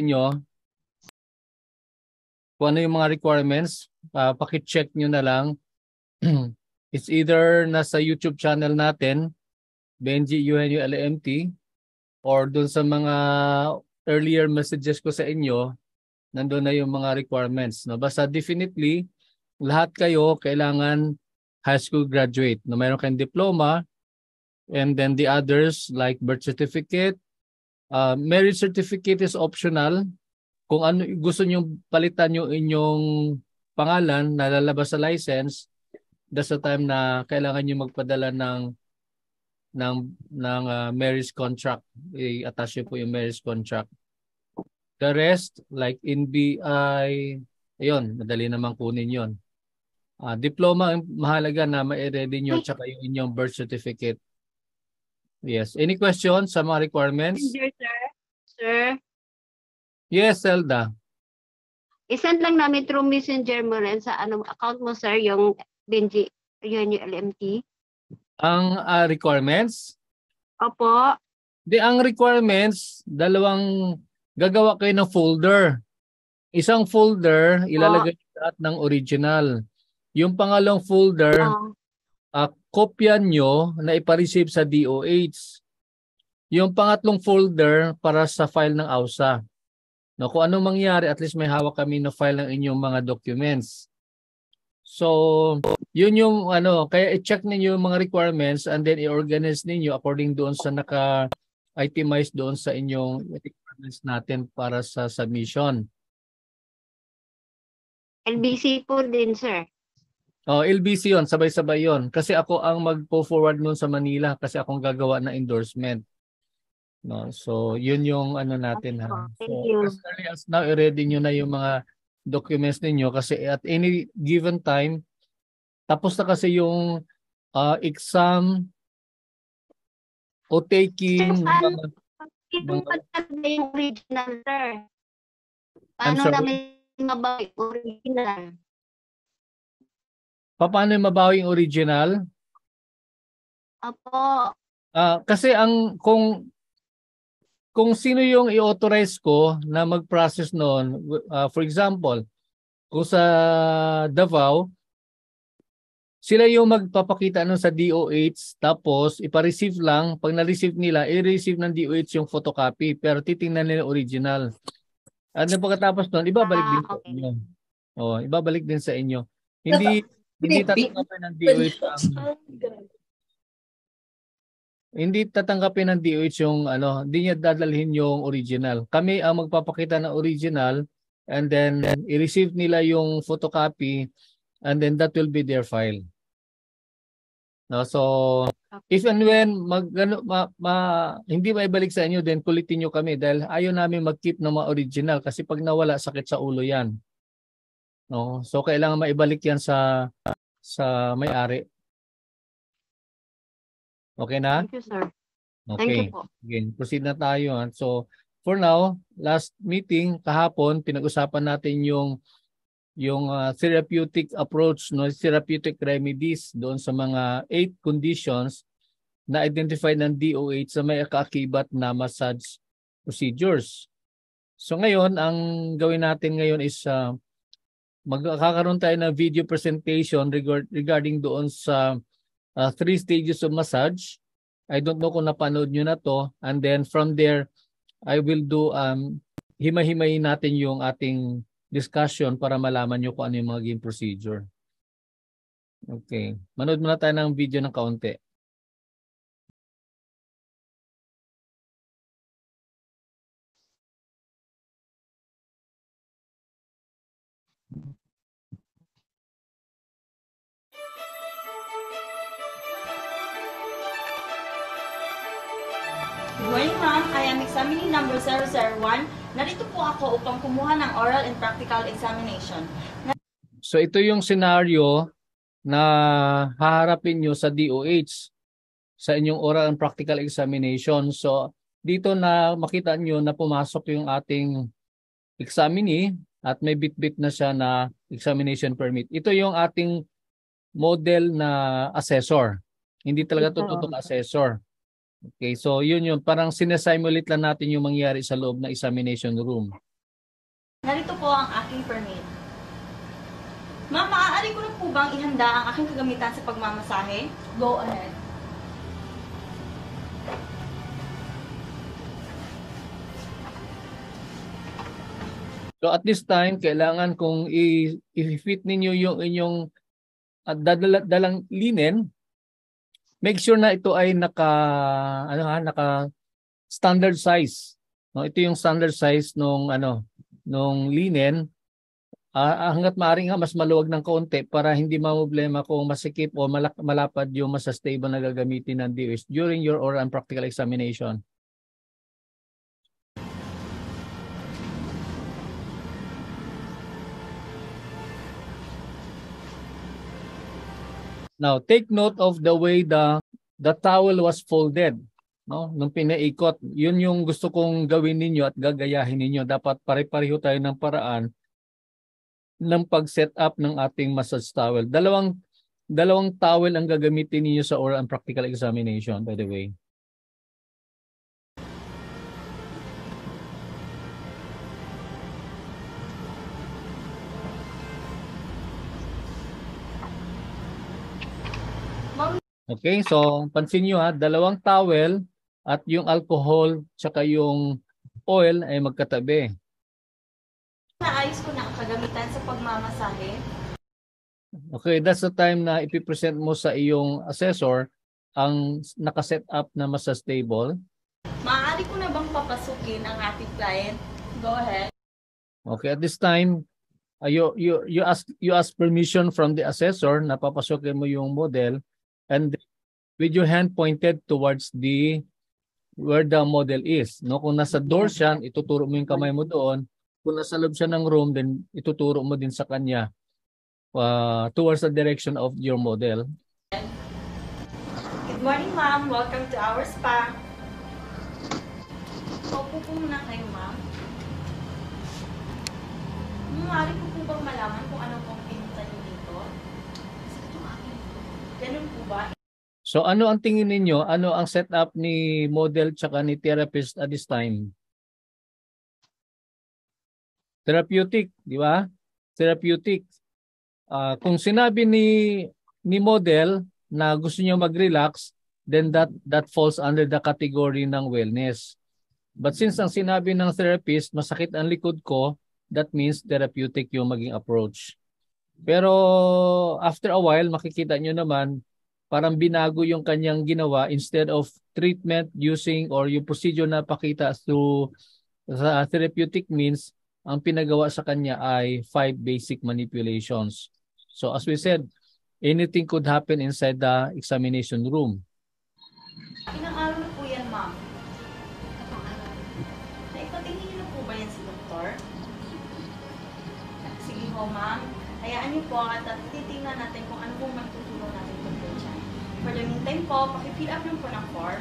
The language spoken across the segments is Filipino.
inyo kung ano yung mga requirements. Paki-check nyo na lang. It's either nasa YouTube channel natin, Benji UNU LMT, or dun sa mga earlier messages ko sa inyo, nandun na yung mga requirements. No? Basta definitely, lahat kayo kailangan high school graduate. No? Mayroon kayong diploma, and then the others like birth certificate, marriage certificate is optional. Kung ano gusto niyo palitan yung inyong pangalan na lalabas sa license, that's the time na kailangan niyo magpadala ng marriage contract. I-attach niyo po yung marriage contract. The rest, like NBI, ayun, madali naman kunin yon. Diploma, mahalaga na ma-ready nyo at saka yung inyong birth certificate. Yes. Any questions sa mga requirements? Yes, sir. Sir. Yes, Zelda. I-send lang namin through Messenger mo rin sa account mo, sir, yung Benji, yun yung LMT. Ang requirements? Opo. Ang requirements, gagawa kayo ng folder. Isang folder, ilalagay lahat ng original. Yung pangalawang folder, kopya nyo na ipareceive sa DOH. Yung pangatlong folder para sa file ng AUSA. No, kung anong mangyari, at least may hawak kami na file ng inyong mga documents. So, yun yung kaya i-check ninyo yung mga requirements and then i-organize ninyo according doon sa naka-itemize doon sa inyong requirements natin para sa submission. LBC po din, sir. LBC yon, sabay-sabay yon. Kasi ako ang magpo-forward nun sa Manila kasi akong gagawa ng endorsement. No, so yun yung natin ha. So as early as now, i-ready nyo na yung mga documents ninyo kasi at any given time, tapos na kasi yung exam o taking yung original, sir. Paano namin mabawi original? Paano mabawi yung original? Apo. Kasi kung sino yung i-authorize ko na mag-process noon, for example, kung sa Davao, sila yung magpapakita nun sa DOH, tapos ipa-receive lang, pag na-receive nila, i-receive ng DOH yung photocopy, pero titingnan nila original. At pagkatapos noon, ibabalik din sa inyo. Ibabalik din sa inyo. Hindi tatanggapin ng DOH hindi tatanggapin ng DOH yung hindi niya dadalhin yung original. Kami ang magpapakita ng original and then i-receive nila yung photocopy and then that will be their file. No, so if and when hindi maibalik sa inyo, then kulitin nyo kami dahil ayaw namin mag-keep ng mga original kasi pag nawala, sakit sa ulo yan. No, so kailangan maibalik yan sa may-ari. Okay na? Thank you, sir. Okay. Thank you po. Again, proceed na tayo. So, for now, last meeting kahapon, pinag-usapan natin yung therapeutic approach, no, therapeutic remedies doon sa mga 8 conditions na identified ng DOH sa may kaakibat na massage procedures. So ngayon, ang gawin natin ngayon is magkakaroon tayo ng video presentation regarding doon sa 3 stages of massage. I don't know kung napanood nyo na to. And then from there, I will do, himay-himayin natin yung ating discussion para malaman nyo kung ano yung magiging procedure. Okay. Manood muna tayo ng video ng kaunti. Good morning, ma'am. I am examining number 001. Narito po ako upang kumuha ng oral and practical examination. So ito yung scenario na haharapin nyo sa DOH sa inyong oral and practical examination. So dito na makita nyo na pumasok yung ating examinee at may bit-bit na siya na examination permit. Ito yung ating model na assessor. Hindi talaga tututok assessor. Okay, so yun parang sinesimulate lang natin yung mangyari sa loob ng examination room. Narito po ang aking permit. Ma'am, maaari ko na po bang ihanda ang aking kagamitan sa pagmamasahe? Go ahead. So at this time, kailangan kung i-fit ninyo yung inyong dalang linen, make sure na ito ay naka standard size. No, ito yung standard size nung linen. Hangga't maaari nga mas maluwag ng kaunti para hindi problema kung masikip o malapad yung mas stable na gagamitin ng DOS during your oral and practical examination. Now, take note of the way the towel was folded. No? Nung pinaikot, yun yung gusto kong gawin ninyo at gagayahin ninyo. Dapat pare-pareho tayo ng paraan ng pag-set up ng ating massage towel. Dalawang towel ang gagamitin niyo sa oral and practical examination, by the way. Okay, so pansin niyo dalawang towel at yung alcohol tsaka yung oil ay magkatabi. Naayos ko na ang kagamitan sa pagmamasahe. Okay, that's the time na ipipresent mo sa iyong assessor ang nakaset up na massage table. Maaari ko na bang papasukin ang ating client? Go ahead. Okay, at this time, you ask permission from the assessor na papasukin mo yung model, and with your hand pointed towards where the model is. No, kung nasa door siya, ituturo mo yung kamay mo doon. Kung nasa loob siya ng room, then ituturo mo din sa kanya towards the direction of your model. Good morning, ma'am. Welcome to our spa. Opo po muna kayo, ma'am. Maaari ko po bang malaman kung ano pong pinunta niyo dito? Ganun po ba? So ano ang tingin ninyo? Ano ang setup ni model tsaka ni therapist at this time? Therapeutic, di ba? Therapeutic. Kung sinabi ni model na gusto niyo mag-relax, then that falls under the category ng wellness. But since ang sinabi ng therapist, masakit ang likod ko, that means therapeutic yung maging approach. Pero after a while, makikita nyo naman, parang binago yung kanyang ginawa. Instead of treatment using or yung procedure na pakita through sa therapeutic means, ang pinagawa sa kanya ay 5 basic manipulations. So as we said, anything could happen inside the examination room. Ilang araw na po yan, ma'am? Naipatingin niyo na po ba yan si doktor? Sige ho, ma'am. Hayaan niyo po at titingnan natin kung ano pong magtutulong natin tungkol dyan. For the meantime po, pakifill up lang po ng form.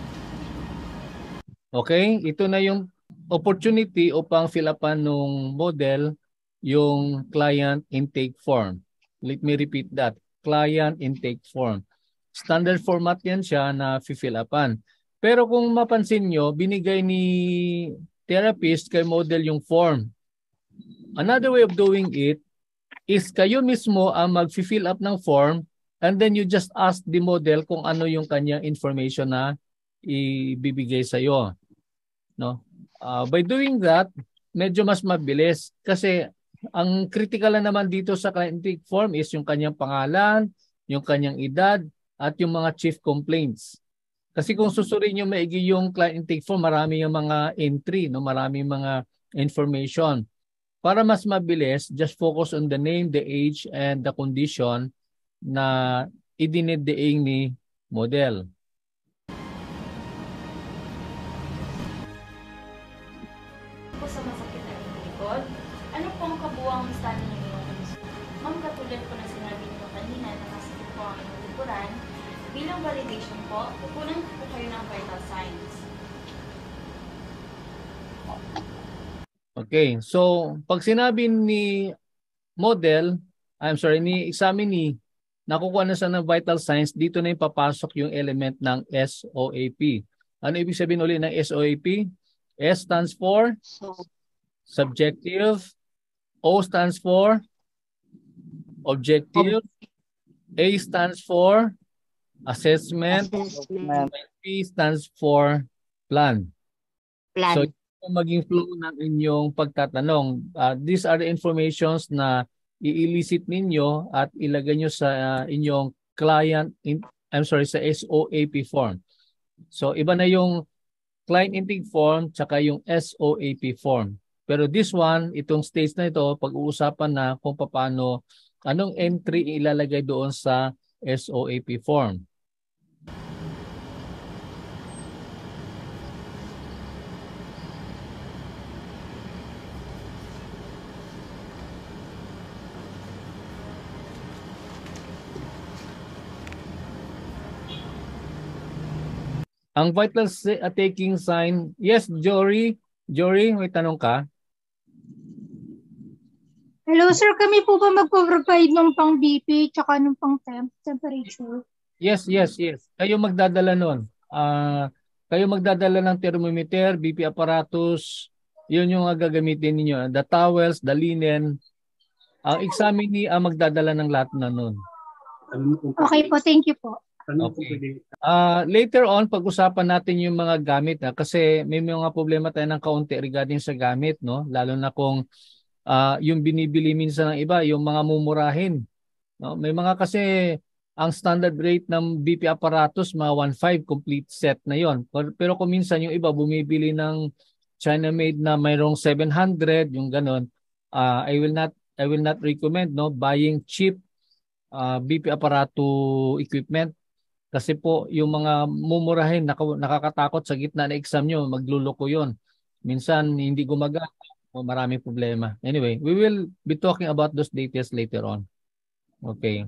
Okay, ito na yung opportunity upang fill upan nung model yung client intake form. Let me repeat that. Client intake form. Standard format yan siya na fill upan. Pero kung mapansin nyo, binigay ni therapist kay model yung form. Another way of doing it is kayo mismo ang mag-fill up ng form and then you just ask the model kung ano yung kanyang information na ibibigay sa iyo. No? By doing that, medyo mas mabilis kasi ang critical na naman dito sa client intake form is yung kanyang pangalan, yung kanyang edad, at yung mga chief complaints. Kasi kung susuriin nyo maigi yung client intake form, marami yung mga entry, no? Marami mga information. Para mas mabilis, just focus on the name, the age, and the condition na idiniddiing ni model. Po sa masakit na inyong likod, ano po ang kabuang estado ng inyong kondisyon? Ma'am, katulad po na sinabi niyo kanina na masakit po ang inyong likuran, bilang validation po, kukunan po kayo ng vital signs. Okay, so pag sinabi ni model, ni examinee, nakukuha na siya ng vital signs, dito na yung papasok yung element ng SOAP. Ano ibig sabihin ulit ng SOAP? S stands for? subjective, O stands for objective, A stands for assessment, Assessment P stands for plan. So, plan. yung maging flow ng inyong pagtatanong. These are the informations na i-elicit ninyo at ilagay nyo sa inyong client, sa SOAP form. So, iba na yung client intake form tsaka yung SOAP form. Pero this one, itong stage na ito, pag-uusapan na kung paano, anong entry ilalagay doon sa SOAP form. Ang vital taking sign, yes, Jory. Jory, may tanong ka? Hello sir, kami po ba magpo-provide ng pang BP tsaka ng pang temperature? Yes. Kayo magdadala nun. Kayo magdadala ng thermometer, BP apparatus, yun yung gagamitin ninyo. The towels, the linen. Ang examinee ang magdadala ng lahat na nun. Okay po, thank you po. Okay. Later on, pag-usapan natin yung mga gamit kasi may mga problema tayo ng kaunti regarding sa gamit, no? Lalo na kung yung binibili minsan ng iba, yung mga mumurahin. No? May mga kasi ang standard rate ng BP apparatus mga 1.5 complete set na yon. Pero kung minsan yung iba bumibili ng China-made na mayroong 700, yung ganon, I will not recommend buying cheap BP apparato equipment. Kasi po, yung mga mumurahin, nakakatakot sa gitna ng exam nyo, magluloko yun. Minsan, hindi gumagana o maraming problema. Anyway, we will be talking about those details later on. Okay.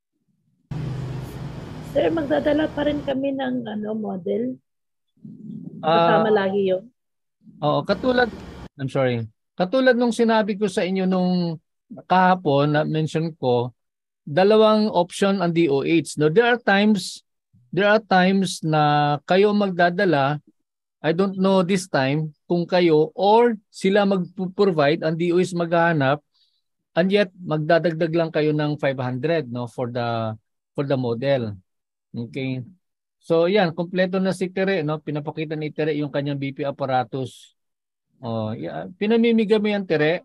Sir, magdadala pa rin kami ng model. Kasama lagi yun. Oo, katulad nung sinabi ko sa inyo nung kahapon na mention ko, dalawang option ang DOH. No, there are times na kayo magdadala, I don't know this time kung kayo or sila mag-provide, ang DOH maghahanap, and yet magdadagdag lang kayo ng 500 for the model. Okay. So yan, kompleto na si Tere, pinapakita ni Tere yung kanyang BP apparatus. Oh, yeah. Pinamimigay mo yan, Tere?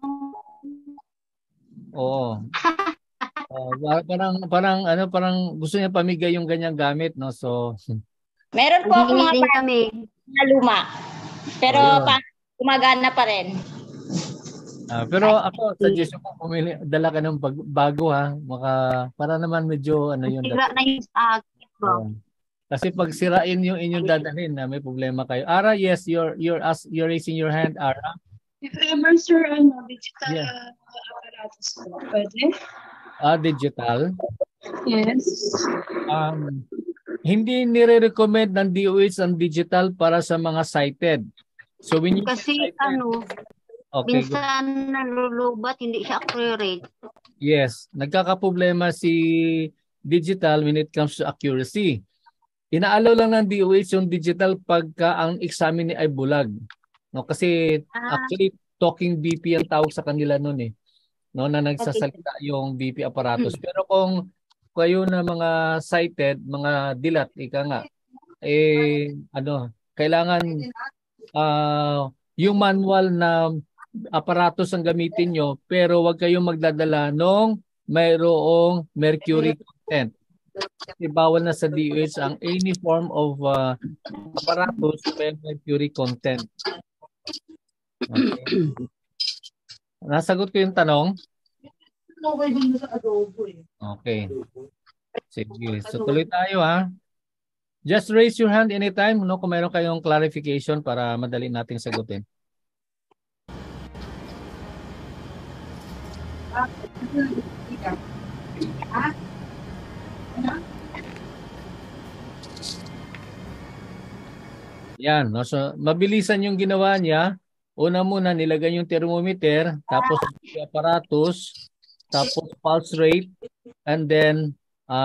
Oo. Parang gusto niya pamigay yung ganyang gamit, no? So Meron po ako mga kami na luma. Pero gumagana pa rin. Pero ako suggestion ko dala ka ng bago para naman medyo yun. Sira na yung sa akin, bro. Kasi pag sirain yung inyong dadalhin may problema kayo. Ara, yes, you're raising your hand, Ara. If ever sir, digital apparatus po, pwede? Digital? Yes. Hindi nire-recommend ng DOH ang digital para sa mga sighted. So when you kasi minsan nalulubat, hindi siya accurate. Yes, nagkakaproblema si digital when it comes to accuracy. Inaalaw lang ng DOH yung digital pagka ang examine ay bulag. No, kasi actually talking BP ang tawag sa kanila noon no, na nagsasalita yung BP apparatus. Pero kung kayo na mga sighted, mga dilat, kailangan yung manual na apparatus ang gamitin nyo, pero wag kayong magdadala nung mayroong mercury content. Kasi bawal na sa DOH ang any form of apparatus may mercury content. Okay. Nasagot ko yung tanong? Okay. Sige. So tuloy tayo Just raise your hand anytime kung mayroon kayong clarification para madali nating sagutin. Yan, so mabilisan yung ginawa niya. Una muna nilagay yung thermometer, tapos apparatus, tapos pulse rate, and then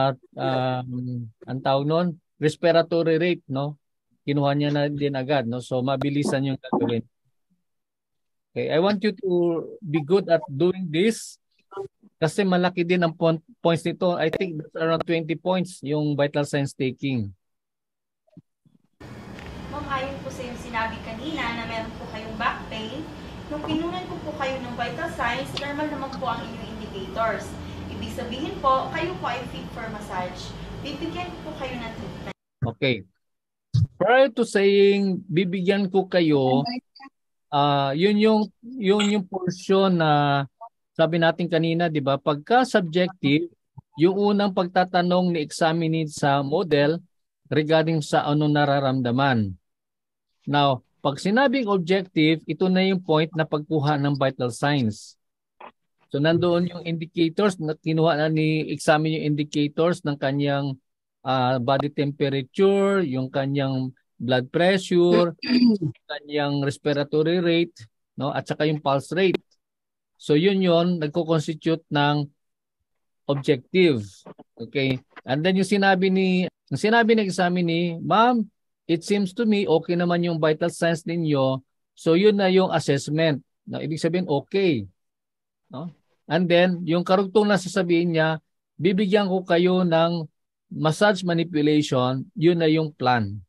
ang tawag nun, respiratory rate, Kinuha niya na din agad, So mabilisan yung gagawin. Okay, I want you to be good at doing this kasi malaki din ang points nito. I think that's around 20 points yung vital signs taking. Ma'am, ayon po sa yung sinabi kanina na meron po kayong back pain, nung pinunan ko po kayo ng vital signs, normal naman po ang inyong indicators. Ibig sabihin po, kayo po ay fit for massage. Bibigyan ko po kayo ng treatment. Okay. Prior to saying bibigyan ko kayo, yun yung portion na sabi natin kanina, 'di ba? Pagka subjective, yung unang pagtatanong ni examine sa model regarding sa anong nararamdaman. Now, pag sinabing objective, ito na yung point na pagkuha ng vital signs. So nandoon yung indicators na kinuha na ni examine yung indicators ng kanyang body temperature, yung kanyang blood pressure, kanyang respiratory rate, no, at saka yung pulse rate. So yun nagko-constitute ng objective. Okay? And then yung sinabi ng examine, ma'am, it seems to me okay naman yung vital signs ninyo. So yun na yung assessment. No, ibig sabihin okay. No? And then yung karugtong na sasabihin niya, bibigyan ko kayo ng massage manipulation, yun na yung plan.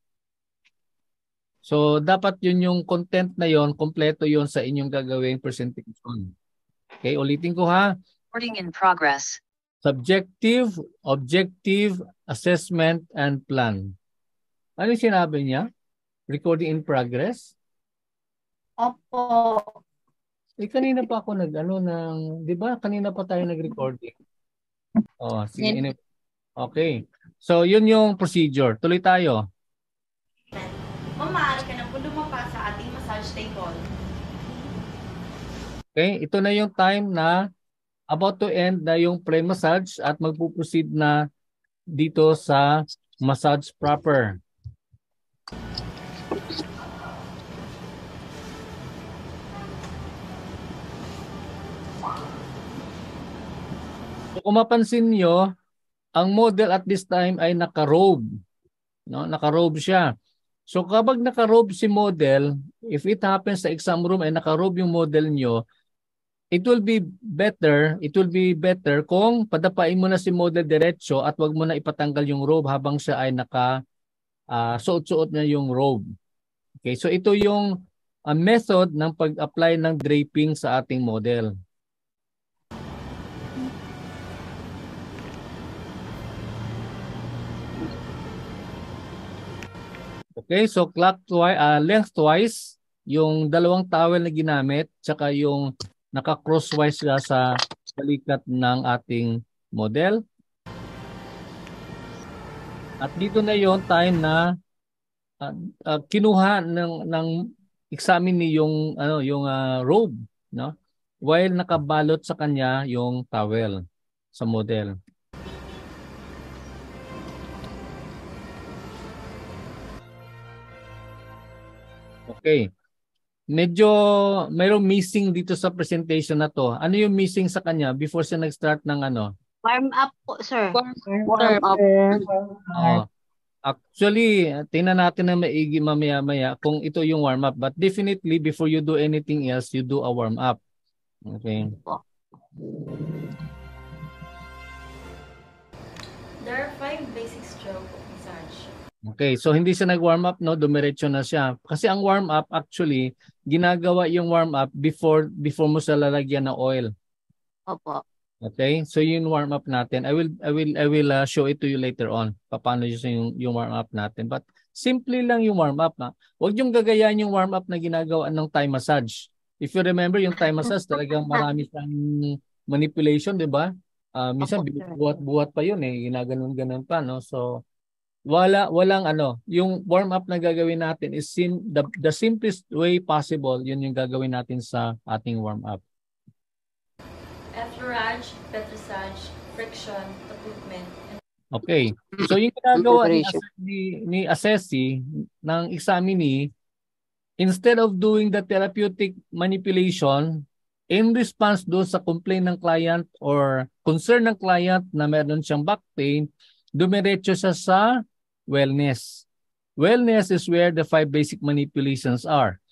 So, dapat yun yung content na yun, kompleto yun sa inyong gagawing presentation. Okay, ulitin ko ha. Recording in progress. Subjective, objective, assessment, and plan. Ano yung sinabi niya? Recording in progress? Opo. Kanina pa ako di ba? Kanina pa tayo nag-recording. Oh, sige. Okay. So, yun yung procedure. Tuloy tayo. Ma'am, maaari ka na po lumapa sa ating massage table. Okay, ito na yung time na about to end na yung pre-massage at magpuproceed na dito sa massage proper. So, kung mapansin nyo, ang model at this time ay naka-robe. No? Naka-robe siya. So kapag naka-robe si model, if it happens sa exam room ay naka-robe yung model nyo, it will be better kung padapain mo na si model diretso at wag mo na ipatanggal yung robe habang siya ay suot-suot niya yung robe. Okay, so ito yung method ng pag-apply ng draping sa ating model. Okay, so lengthwise, yung dalawang towel na ginamit, tsaka yung naka-crosswise sa balikat ng ating model. At dito na yon time na kinuha ng examine yung robe, no? While nakabalot sa kanya yung towel sa model. Okay. Medyo mayroong missing dito sa presentation na to. Ano yung missing sa kanya before siya nag-start ng Warm up po, sir. Warm up. Actually, tingnan natin na maigi mamaya-maya kung ito yung warm up. But definitely, before you do anything else, you do a warm up. Okay. There are 5 basic stroke massage. Okay, so hindi siya nag-warm up, no? Dumiretso na siya. Kasi ang warm up, actually, ginagawa yung warm up before mo sa lalagyan ng oil. Opo. Okay, so yung warm up natin, I will show it to you later on. Paano yung warm up natin. But simple lang yung warm up. Huwag yung gagayahin yung warm up na ginagawa ng Thai massage. If you remember yung Thai massage, talagang marami siyang manipulation, di ba? Minsan buhat-buhat pa yun ginaganon-ganon pa, no? So walang yung warm up na gagawin natin is the simplest way possible. Yun yung gagawin natin sa ating warm up. Effleurage, petrissage, friction, taputment. Okay. So yung ginagawa ni assessee ng examinee, instead of doing the therapeutic manipulation in response doon sa complaint ng client or concern ng client na meron siyang back pain, dumiretso siya sa wellness. Wellness is where the 5 basic manipulations are.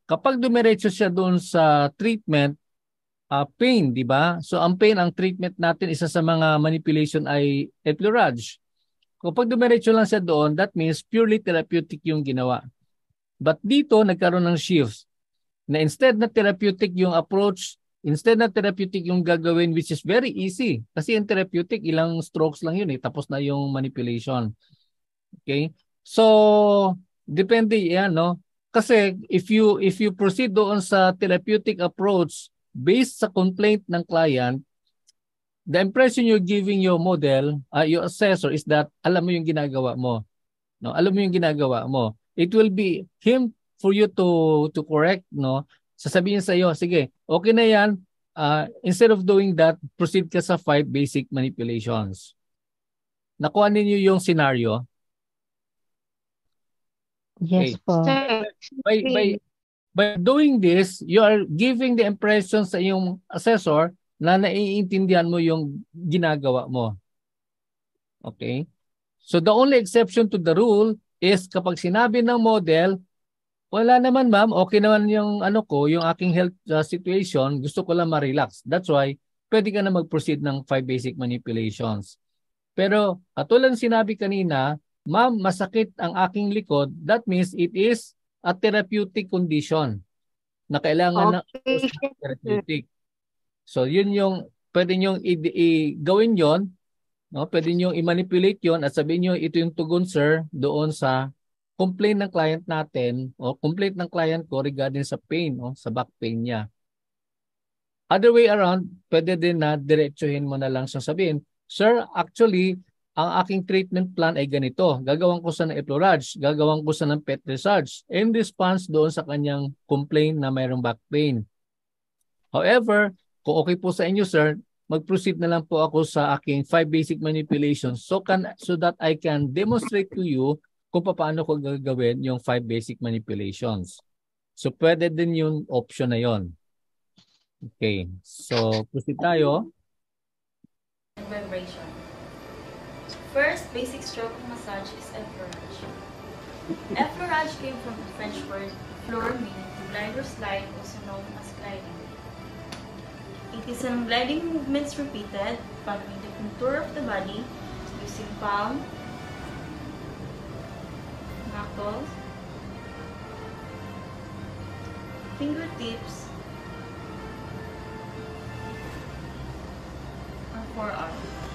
kapag dumiretso siya doon sa treatment, pain, di ba? So ang pain, ang treatment natin, isa sa mga manipulation ay Efflorage. Kapag dumiretso lang siya doon, that means purely therapeutic yung ginawa. But dito, nagkaroon ng shift na instead na therapeutic yung approach, instead na therapeutic yung gagawin, which is very easy. Kasi yung therapeutic, ilang strokes lang yun tapos na yung manipulation. Okay? So, depende yan, no? Kasi if you proceed doon sa therapeutic approach based sa complaint ng client, the impression you're giving your model, your assessor, is that alam mo yung ginagawa mo. No? Alam mo yung ginagawa mo. It will be him for you to correct, no? Sasabihin sa iyo, sige, okay na yan. Instead of doing that, proceed ka sa 5 basic manipulations. Nakuha ninyo yung scenario? Yes Okay. po. Sir, By doing this, you are giving the impression sa iyong assessor na naiintindihan mo yung ginagawa mo. Okay? So the only exception to the rule is kapag sinabi ng model, wala naman ma'am, okay naman yung yung aking health situation, gusto ko lang ma-relax. That's why pwede ka na mag-proceed ng 5 basic manipulations. Pero katulad ng sinabi kanina, ma'am, masakit ang aking likod, that means it is a therapeutic condition na kailangan ng therapeutic. So yun yung pwede nyo gawin yon, no? Pwede nyo i-manipulate yon at sabihin nyo ito yung tugon sir doon sa complaint ng client natin o complaint ng client ko regarding sa pain o sa back pain niya. Other way around, pwede din na diretsuhin mo na lang siya sabihin, sir, actually, ang aking treatment plan ay ganito. Gagawin ko sa ng Efflorage, gagawin ko sa ng Petrosarge in response doon sa kanyang complaint na mayroong back pain. However, kung okay po sa inyo, sir, mag-proceed na lang po ako sa aking 5 basic manipulations so that I can demonstrate to you kung paano ko gagawin yung 5 basic manipulations. So, pwede din yung option na yon. Okay. So, proceed tayo. Vibration. First basic stroke massage is Efflorage. Efflorage came from the French word floor, meaning to glide or slide, also known as gliding. It is an gliding movements repeated, following the contour of the body, using palm, knuckles, fingertips, and forearm.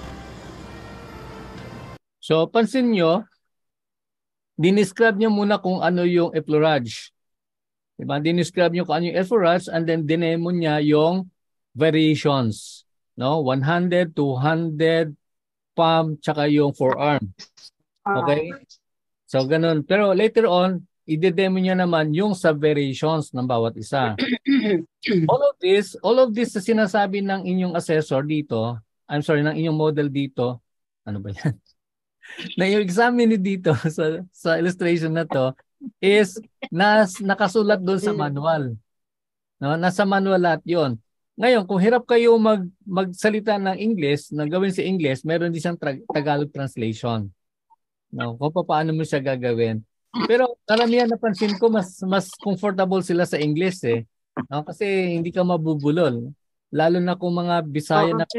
So, pansin nyo, dinescribe nyo muna kung ano yung Efflorage. Diba? Dinescribe nyo kung ano yung Efflorage and then dinemo niya yung variations. No? 100, 200, palm, tsaka yung forearm. Okay? So, ganun. Pero later on, i-demo niya naman yung sub-variations ng bawat isa. All of this na sinasabi ng inyong assessor dito, ng inyong model dito, ano ba yan? Na yung examine dito sa illustration na to is nakasulat doon sa manual. No? Nasa manual lahat yun. Ngayon, kung hirap kayo magsalita ng English, na gawin sa English, meron din siyang Tagalog translation. No? Kung paano mo siya gagawin. Pero karamihan napansin ko, mas comfortable sila sa English eh. No? Kasi hindi ka mabubulol. Lalo na kung mga Bisaya na...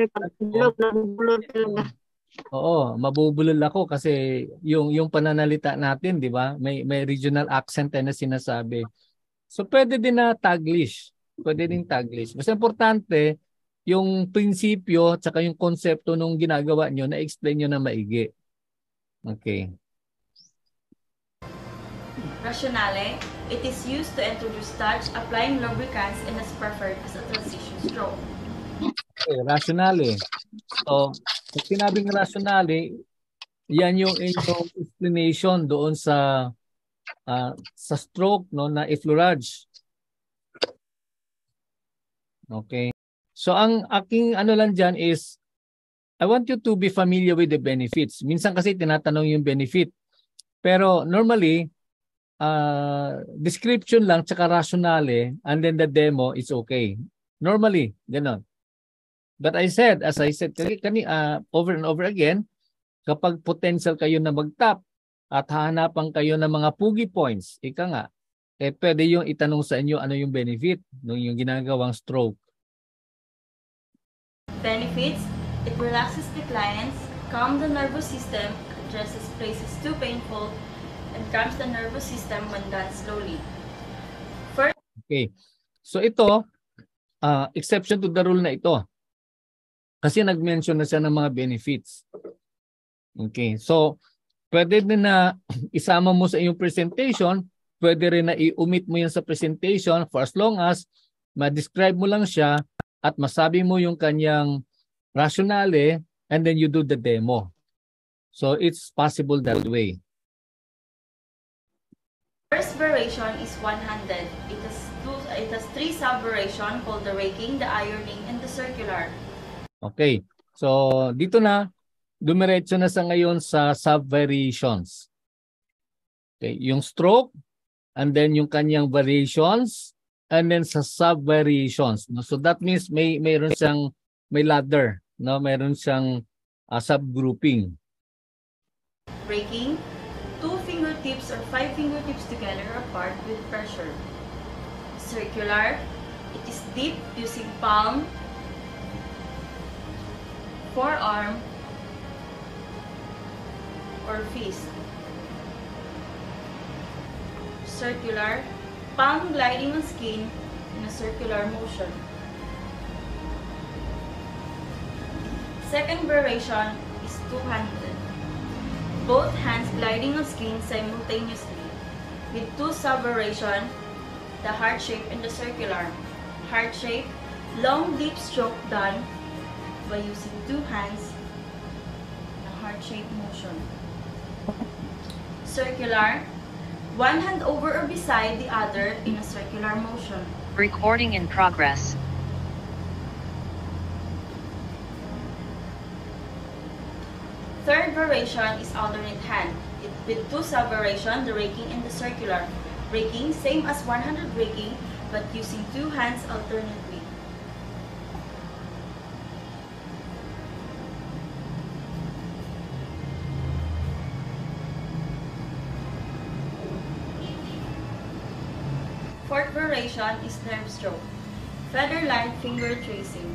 Oo, mabubulol ako kasi yung pananalita natin, 'di ba? May regional accent na sinasabi. So pwede din na Taglish. Pwede din Taglish. Mas importante yung prinsipyo at saka yung konsepto nung ginagawa nyo na explain nyo na maigi. Okay. Rationale, it is used to introduce touch, applying lubricants, and is preferred as a transition stroke. Okay, rationale. So, pag sinabing rationale, yan yung inyong explanation doon sa stroke no na Efflorage. Okay. So ang aking lang dyan is I want you to be familiar with the benefits. Minsan kasi tinatanong yung benefit. Pero normally description lang tsaka rationale and then the demo is okay. Normally, ganun. But as I said over and over again, kapag potential kayo na mag-top at hahanapan kayo ng mga pugi points, pwede yung itanong sa inyo ano yung benefit ng yung ginagawang stroke. Benefits: it relaxes the clients, calms the nervous system, addresses places too painful, and calms the nervous system when done slowly. First, Okay. So ito, exception to the rule na ito. Kasi nag-mention na siya ng mga benefits. Okay. So, pwede din na isama mo sa iyong presentation, pwede rin na i-omit mo yan sa presentation for as long as ma-describe mo lang siya at masabi mo yung kanyang rationale and then you do the demo. So, it's possible that way. first variation is one-handed. It has three sub-variations called the raking, the ironing, and the circular. Okay. So, dito na, dumiretso na sa ngayon sa sub-variations. Okay. Yung stroke, and then yung kanyang variations, and then sa sub-variations. So, that means mayroon siyang, may ladder. No? Mayroon siyang subgrouping. Raking: 2 fingertips or 5 fingertips together apart with pressure. Circular: it is deep using palm, forearm, or fist. Circular: palm gliding on skin in a circular motion. Second variation is two-handed. Both hands gliding on skin simultaneously, with two sub-variations, the heart shape and the circular. Heart shape: long deep stroke done by using two hands in a heart shape motion. Circular: one hand over or beside the other in a circular motion. Recording in progress. Third variation is alternate hand, with two sub-variations, the raking and the circular. Raking: same as one-handed raking, but using two hands alternately. Fourth variation is nerve stroke, feather line finger tracing.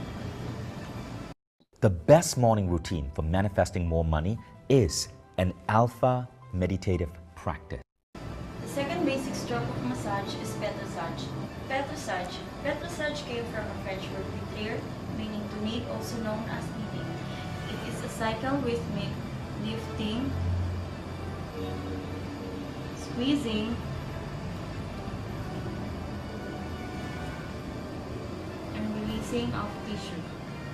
The best morning routine for manifesting more money is an alpha meditative practice. The second basic stroke of massage is pétrissage. Pétrissage came from a French word pétrir, meaning to knead, also known as kneading. It is a cycle rhythmic lifting, squeezing, and releasing of tissue.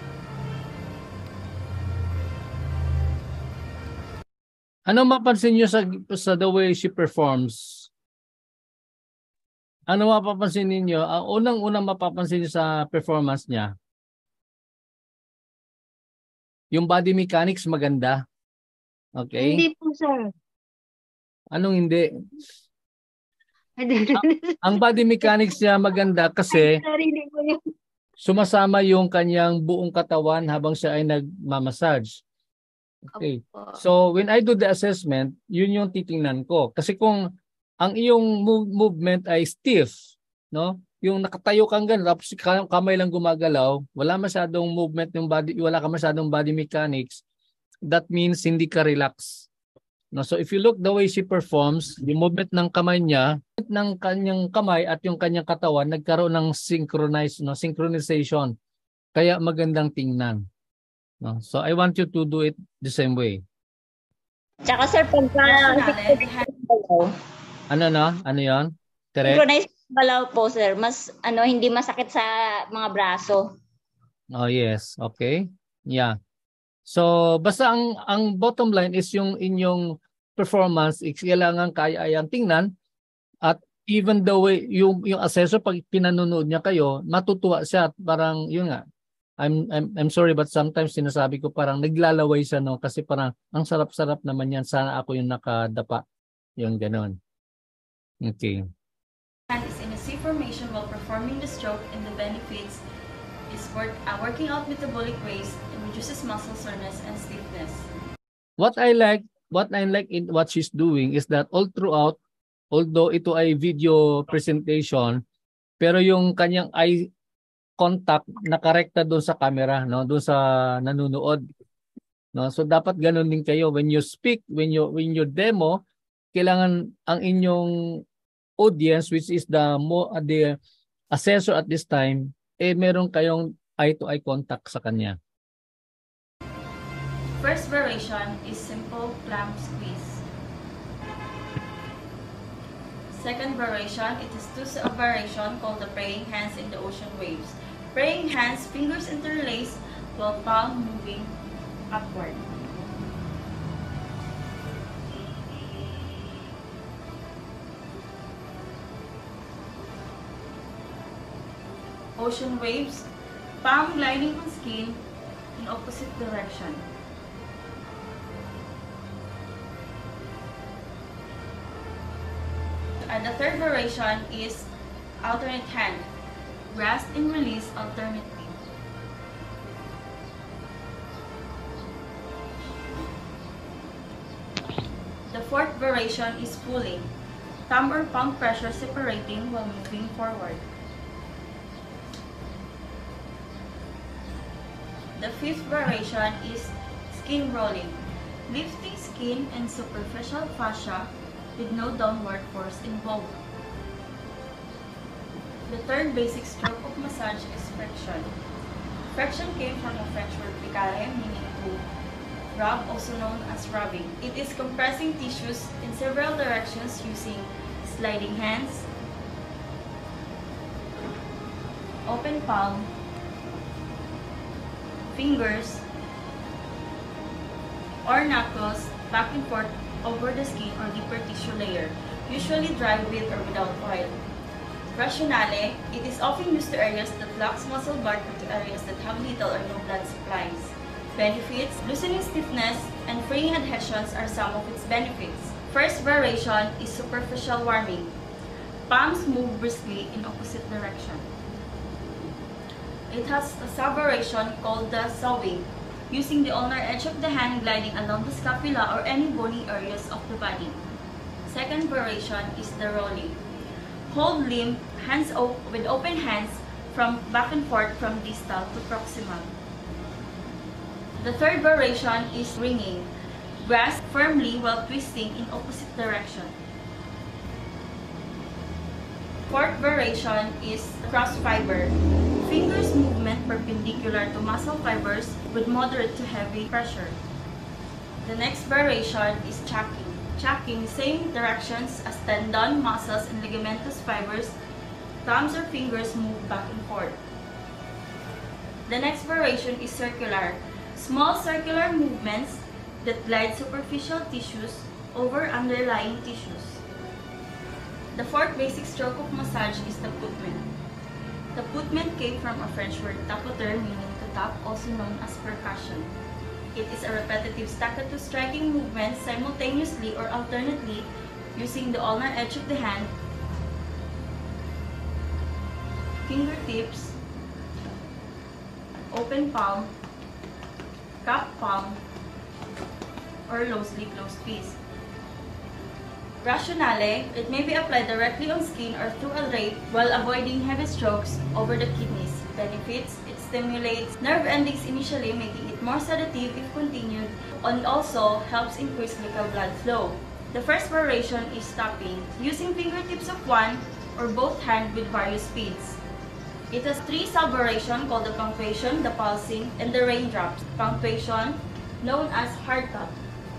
Ano mapansin niyo sa the way she performs? Ano mapapansin niyo? Unang-unang mapapansin niyo sa performance niya? Yung body mechanics maganda. Okay? Hindi po, sir. Anong hindi? Ang body mechanics niya maganda kasi Sarili ko yun. sumasama yung kanyang buong katawan habang siya ay nagmamassage. Okay. Opo. So when I do the assessment, yun yung titingnan ko. Kasi kung ang iyong movement ay stiff, no? Yung nakatayo kang ganun, tapos kamay lang gumagalaw, wala masyadong movement ng body, wala ka masyadong body mechanics, that means hindi ka relax. No? So if you look the way she performs, the movement ng kamay niya, ng kanyang kamay at yung kanyang katawan nagkaroon ng synchronization. Kaya magandang tingnan. No? So I want you to do it the same way. Tsaka sir, pagka Ano na? Ano 'yon? Correct? synchronize balaw po sir, mas hindi masakit sa mga braso. Oh yes, okay. Yeah. So basta ang bottom line is yung inyong performance, kailangan kaya ayang tingnan at even the way yung assessor pag pinanonood niya kayo, matutuwa siya at parang yun nga. I'm sorry but sometimes sinasabi ko parang naglalaway siya no kasi parang ang sarap-sarap naman yan, sana ako yung nakadapa. Yung ganoon. Okay. Hand is in a C formation while performing the stroke, and the benefits is working out metabolic waste and reduces muscle soreness and stiffness. What I like in what she's doing is that all throughout although ito ay video presentation, pero yung kanyang eye contact nakarekta doon sa camera, no, doon sa nanonood, no. So dapat ganoon din kayo when you speak, when you demo, kailangan ang inyong audience, which is the assessor at this time, meron kayong eye to eye contact sa kanya. First variation is simple clam squeeze. Second variation, it is two variation called the praying hands in the ocean waves. Praying hands, fingers interlaced while palm moving upward. Ocean waves, palm gliding on skin in opposite direction. And the third variation is alternate hand, grasp and release alternately. The fourth variation is pulling, thumb or palm pressure separating while moving forward. The fifth variation is skin rolling, lifting skin and superficial fascia with no downward force involved. The third basic stroke of massage is friction. Friction came from the French word picare, meaning to rub, also known as rubbing. It is compressing tissues in several directions using sliding hands, open palm, fingers, or knuckles back and forth over the skin or deeper tissue layer, usually dry with or without oil. Rationale, it is often used to areas that lacks muscle bulk or to areas that have little or no blood supplies. Benefits, loosening stiffness and freeing adhesions are some of its benefits. First variation is superficial warming. Palms move briskly in opposite direction. It has a sub-variation called the sawing, using the ulnar edge of the hand gliding along the scapula or any bony areas of the body. Second variation is the rolling. Hold limb, hands with open hands from back and forth from distal to proximal. The third variation is ringing. Grasp firmly while twisting in opposite direction. Fourth variation is cross fiber. Fingers movement perpendicular to muscle fibers with moderate to heavy pressure. The next variation is chacking. Chacking, same directions as tendon, muscles, and ligamentous fibers. Thumbs or fingers move back and forth. The next variation is circular. Small circular movements that glide superficial tissues over underlying tissues. The fourth basic stroke of massage is the tapement. Tapement came from a French word tapoter, meaning to tap, also known as percussion. It is a repetitive staccato striking movement simultaneously or alternately using the ulnar edge of the hand, fingertips, open palm, cup palm, or loosely closed fist. Rationale, it may be applied directly on skin or through a drape while avoiding heavy strokes over the kidneys. Benefits, it stimulates nerve endings initially, making it more sedative if continued, and also helps increase local blood flow. The first variation is tapping, using fingertips of one or both hands with various speeds. It has three sub-variations called the punctuation, the pulsing, and the raindrops. Punctuation, known as hard tap.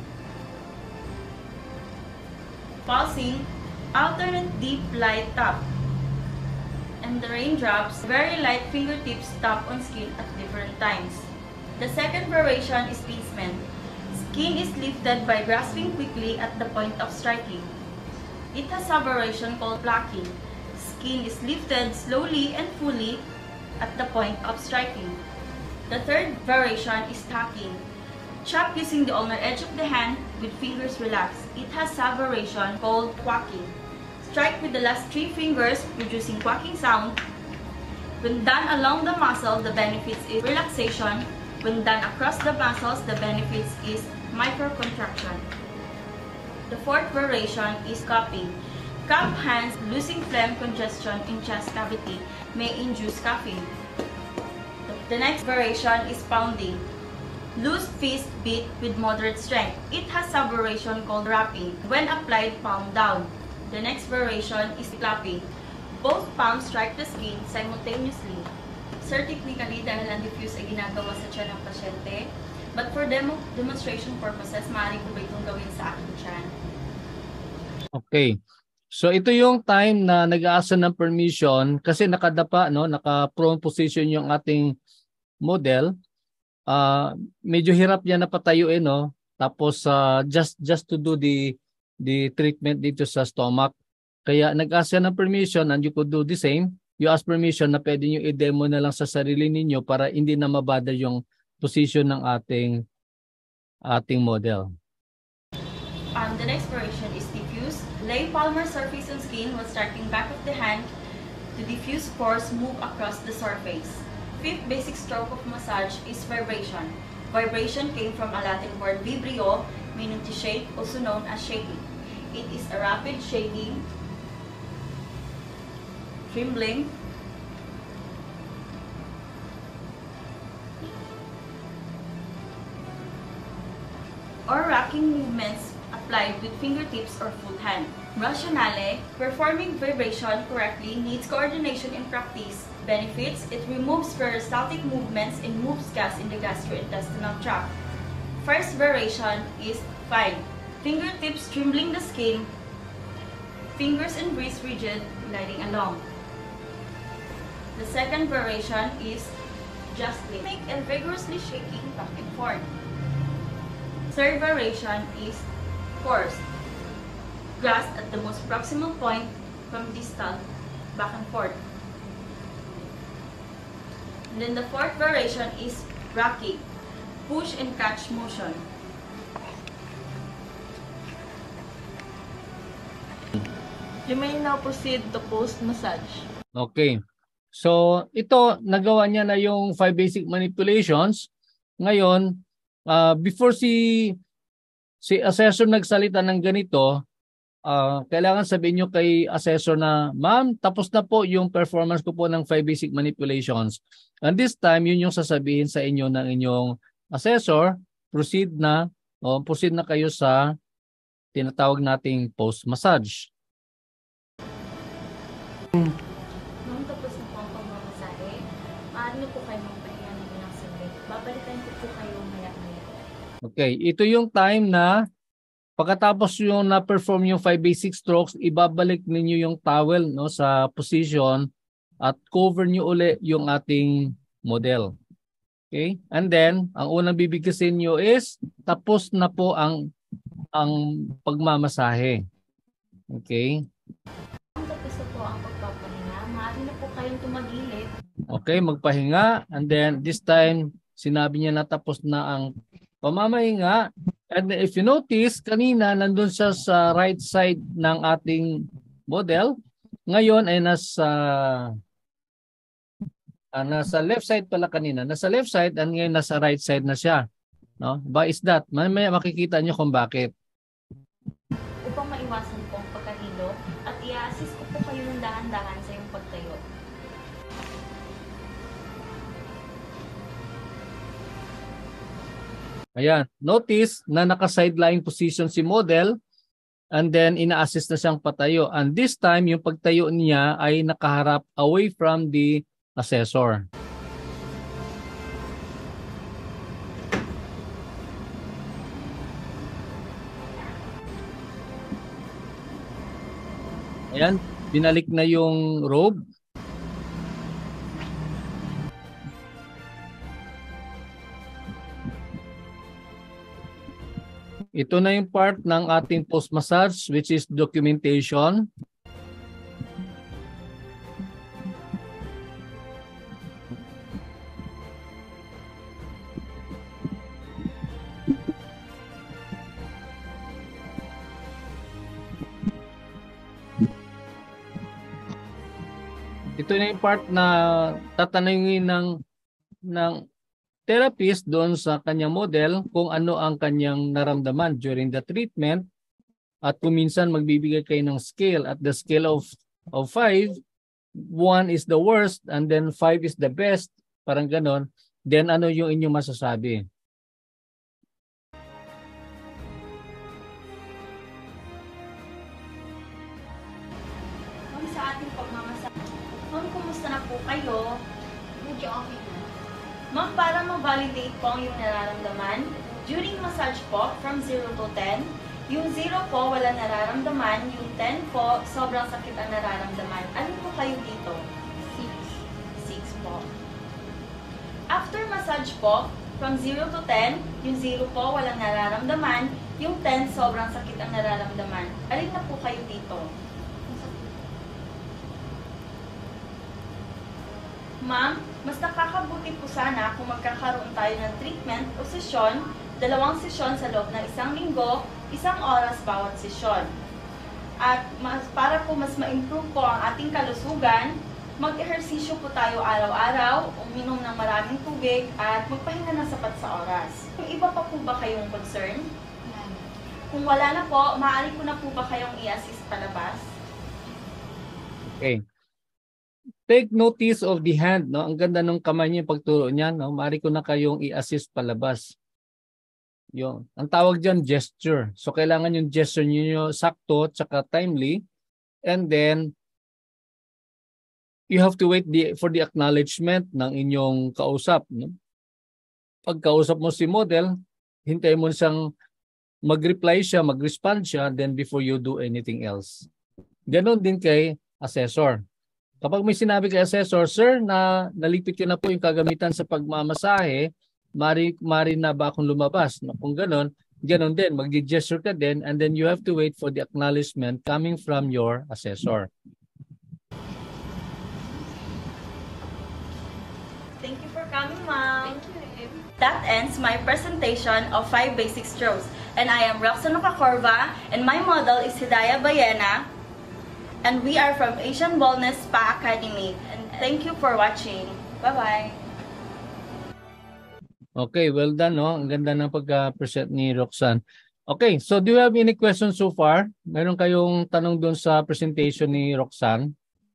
Pulsing, alternate deep light tap. And the raindrops, very light fingertips tap on skin at different times. The second variation is placement. Skin is lifted by grasping quickly at the point of striking. It has a variation called plucking. Skin is lifted slowly and fully at the point of striking. The third variation is tacking. Chop using the ulnar edge of the hand with fingers relaxed. It has a variation called quacking. Strike with the last three fingers, producing quacking sound. When done along the muscle, the benefits is relaxation. When done across the muscles, the benefits is microcontraction. The fourth variation is cupping. Cup hands, losing phlegm, congestion in chest cavity may induce coughing. The next variation is pounding. Loose fist beat with moderate strength. It has a variation called rapping. When applied, palm down. The next variation is clapping. Both palms strike the skin simultaneously. Sir, technically, dahil ang diffuse ay ginagawa sa tiyan ng pasyente, but for demonstration purposes, maaari ko ba itong gawin sa aking tiyan? Okay. So ito yung time na nag-aasa ng permission kasi nakadapa, no, naka-prone position yung ating model. Medyo hirap niya na patayuin, no. Tapos just to do the treatment dito sa stomach. Kaya nag-ask siya ng permission and you could do the same. You ask permission na pwede niyo i-demo na lang sa sarili ninyo para hindi na mabother yung position ng ating model. The next variation is diffuse. Lay palmar surface on skin while starting back of the hand to diffuse pores move across the surface. Fifth basic stroke of massage is vibration. Vibration came from a Latin word vibrio, meaning to shake, also known as shaking. It is a rapid shaking, trembling, or rocking movements applied with fingertips or full hand. Rationale, performing vibration correctly needs coordination in practice. Benefits, it removes peristaltic movements and moves gas in the gastrointestinal tract. First variation is fine. Fingertips trembling the skin, fingers and wrists rigid, gliding along. The second variation is just rhythmic and vigorously shaking back and forth. Third variation is forced, grasped at the most proximal point from distal, back and forth. And then the fourth variation is rocking, push and catch motion. You may now proceed to post-massage. Okay. So ito, nagawa niya na yung 5 basic manipulations. Ngayon, before si assessor nagsalita ng ganito, kailangan sabihin nyo kay assessor na, ma'am, tapos na po yung performance ko po ng 5 basic manipulations. And this time, yun yung sasabihin sa inyo ng inyong assessor, proceed na kayo sa tinatawag nating post-massage. Nung tapos na po ang pagmamasahe, maaari na po kayo magpahinga ng ilang saglit. Babalikan ko po kayo maya-maya. Okay, ito yung time na pagkatapos yung na-perform yung 5 basic strokes, ibabalik ninyo yung towel, no, sa position at cover nyo uli yung ating model. Okay? And then, ang unang bibigkasin nyo is tapos na po ang pagmamasahe. Okay? Tapos na po ang pagpapahinga, maaari na po kayong tumagilid. Okay, magpahinga. And then, this time, sinabi niya na tapos na ang pamamahinga. And if you notice, kanina nandun siya sa right side ng ating model. Ngayon ay nasa left side pala kanina. Nasa left side and ngayon nasa right side na siya. No? Why is that? Mamaya makikita niyo kung bakit. Upang maiwasan po ang pagkahilo at i-assist ko po kayo ng dahan-dahan sa iyong pagtayo. Ayan. Notice na naka-sideline position si model and then ina-assist na siyang patayo. And this time, yung pagtayo niya ay nakaharap away from the assessor. Ayan. Binalik na yung robe. Ito na yung part ng ating post-massage which is documentation. Ito na yung part na tatanungin ng therapist doon sa kanyang model kung ano ang kanyang naramdaman during the treatment. At kung minsan magbibigay kayo ng scale at the scale of 5, 1 is the worst and then 5 is the best, parang ganon, then ano yung inyong masasabi? Ma'am, sa ating pagmamasahe. Ma'am, kumusta na po kayo? Medyo okay na. Ma'am, para ma-validate po ang iyong nararamdaman, during massage po, from 0 to 10, yung 0 po, walang nararamdaman, yung 10 po, sobrang sakit ang nararamdaman. Alin po kayo dito? 6 po. After massage po, from 0 to 10, yung 0 po, walang nararamdaman, yung 10, sobrang sakit ang nararamdaman. Alin na po kayo dito? Ma'am, mas nakakabuti po sana kung magkakaroon tayo ng treatment o sesyon, 2 sesyon sa loob ng 1 linggo, 1 oras bawat sesyon. At para po mas ma-improve po ang ating kalusugan, mag-ehersisyo po tayo araw-araw, uminom ng maraming tubig, at magpahinga ng sapat sa oras. Kung iba pa po ba kayong concern? Kung wala na po, maaari ko na po ba kayong i-assist palabas? Okay. Take notice of the hand, no? Ang ganda ng kamay niya pagturo niya, no? Maaari ko na kayong i-assist palabas. Yung, ang tawag diyan gesture. So kailangan yung gesture niyo sakto tsaka timely, and then you have to wait for the acknowledgement ng inyong kausap, no? Pag kausap mo si model, hintayin mo siyang mag-reply siya, mag-respond siya, then before you do anything else. Ganon din kay assessor. Kapag may sinabi kay assessor, sir, na nalipit ko na po yung kagamitan sa pagmamasahe, mari na ba akong lumabas? Kung ganon din, mag-gesture ka din, and then you have to wait for the acknowledgement coming from your assessor. Thank you for coming, ma'am. That ends my presentation of 5 basic strokes. And I am Roxanne Ocacorva, and my model is Hidayah Bayena. And we are from Asian Wellness Spa Academy. And thank you for watching. Bye-bye. Okay, well done, no? Ang ganda ng pagka-present ni Roxanne. Okay, so do you have any questions so far? Meron kayong tanong doon sa presentation ni Roxanne?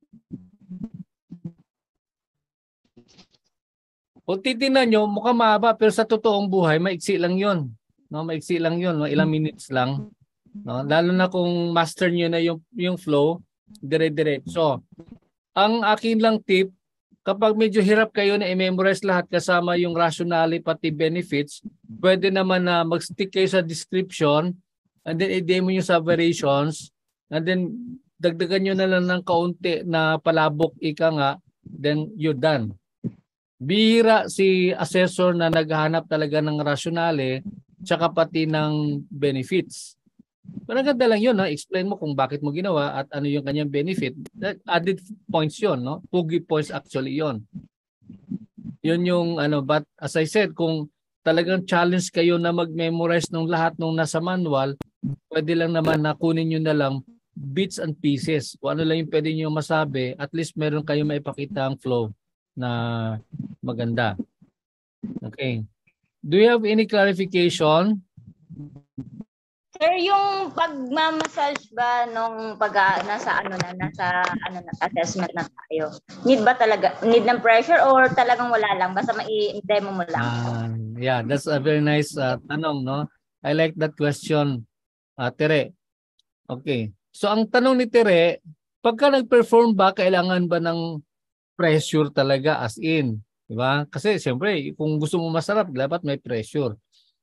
Kung titingnan nyo, mukhang mahaba, pero sa totoong buhay, maiksi lang yun. No? Maiksi lang yun, no? Ilang minutes lang. No? Lalo na kung master nyo na yung flow, dire-diretso. Ang akin lang tip, kapag medyo hirap kayo na i-memorize lahat kasama yung rationale pati benefits, pwede naman na mag-stick kayo sa description and then i-demo nyo sa variations and then dagdagan nyo na lang ng kaunti na palabok ika nga, then you're done. Bihira si assessor na naghahanap talaga ng rationale tsaka pati ng benefits. Maganda lang yun, no? Explain mo kung bakit mo ginawa at ano yung kanyang benefit. Added points yun, no? Pugi points actually yun. Yun yung ano, but as I said, kung talagang challenge kayo na mag-memorize ng lahat ng nasa manual, pwede lang naman na kunin nyo na lang bits and pieces. Kung ano lang yung pwede nyo masabi, at least meron kayo maipakita ang flow na maganda. Okay. Do you have any clarification? Sir, yung pagmamassage ba nung nasa assessment na tayo? Need ba talaga, need ng pressure or talagang wala lang? Basta i-demo mo lang? Yeah, that's a very nice tanong, no? I like that question, Tere. Okay. So ang tanong ni Tere, pagka nag-perform ba, kailangan ba ng pressure talaga as in? Diba? Kasi siyempre, kung gusto mo masarap, dapat may pressure.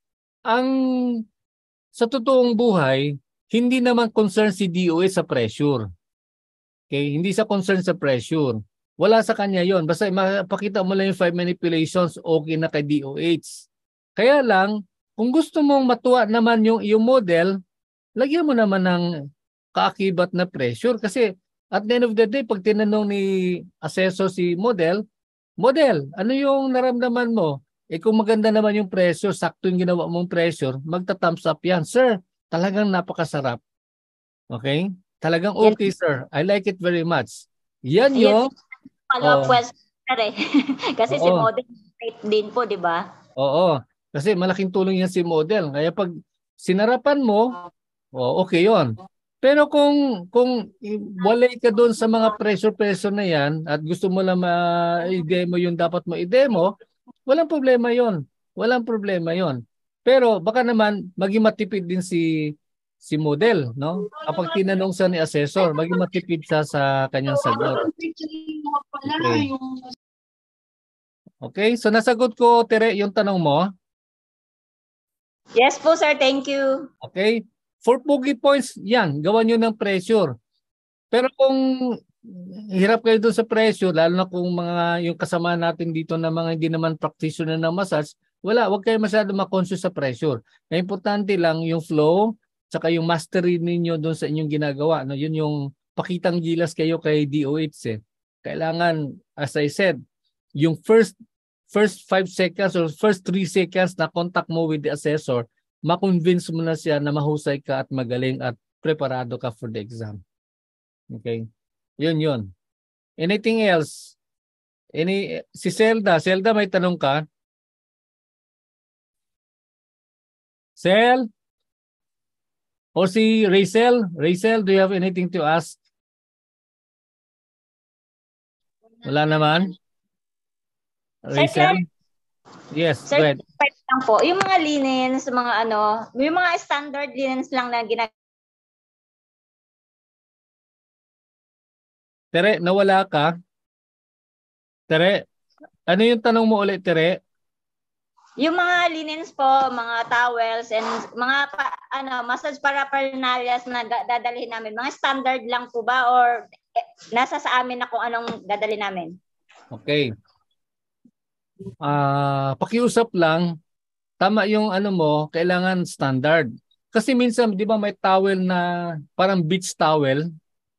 Sa totoong buhay, hindi naman concern si DOH sa pressure. Okay? Hindi sa concern sa pressure. Wala sa kanya yon. Basta mapakita mo lang yung 5 manipulations, okay na kay DOH. Kaya lang, kung gusto mong matuwa naman yung iyong model, lagyan mo naman ng kaakibat na pressure. Kasi at the end of the day, pag tinanong ni assessor si model, ano yung naramdaman mo? Kung maganda naman yung pressure, sakto yung ginawa mong pressure, magta-thumbs up yan. Sir, talagang napakasarap. Okay? Talagang okay, sir. I like it very much. Yan yung... Follow-up question, sir. Kasi si model din po, di ba? Oo. Kasi malaking tulong yan si model. Kaya pag sinarapan mo, Okay 'yon. Pero kung walay ka doon sa mga pressure na 'yan at gusto mo lang ma-demo yung dapat mo i-demo, walang problema 'yon. Walang problema 'yon. Pero baka naman maging matipid din si model, no? Kapag tinanong siya ni assessor, maging matipid siya sa kanyang sagot. Okay. Okay, so nasagot ko, Tere, yung tanong mo. Yes po, sir. Thank you. Okay. For Pogi points, yan, gawan nyo ng pressure. Pero kung hirap kayo doon sa pressure, lalo na kung yung kasama natin dito na mga hindi naman practitioner ng massage, wag kayo masyado ma-conscious sa pressure. Ang importante lang yung flow, tsaka yung mastery ninyo doon sa inyong ginagawa. No? Yun yung pakitang gilas kayo kay DOH. Kailangan, as I said, yung first 5 seconds or first 3 seconds na contact mo with the assessor, ma-convince mo na siya na mahusay ka at magaling at preparado ka for the exam. Okay? Yun. Anything else? Si Zelda. Zelda, may tanong ka? Sel? O si Rachel? Rachel, do you have anything to ask? Wala naman? Rachel? Yes, Sir, go ahead. lang po, yung mga linens, mga yung mga standard linens lang na Tere, nawala ka? Tere, ano yung tanong mo ulit, Tere? yung mga linens po, mga towels, and mga massage paraphernalias na dadalhin namin, mga standard lang po ba or nasa sa amin na kung anong dadalhin namin? Okay. Pakiusap lang, tama yung mo, kailangan standard. Kasi minsan, di ba may towel na parang beach towel?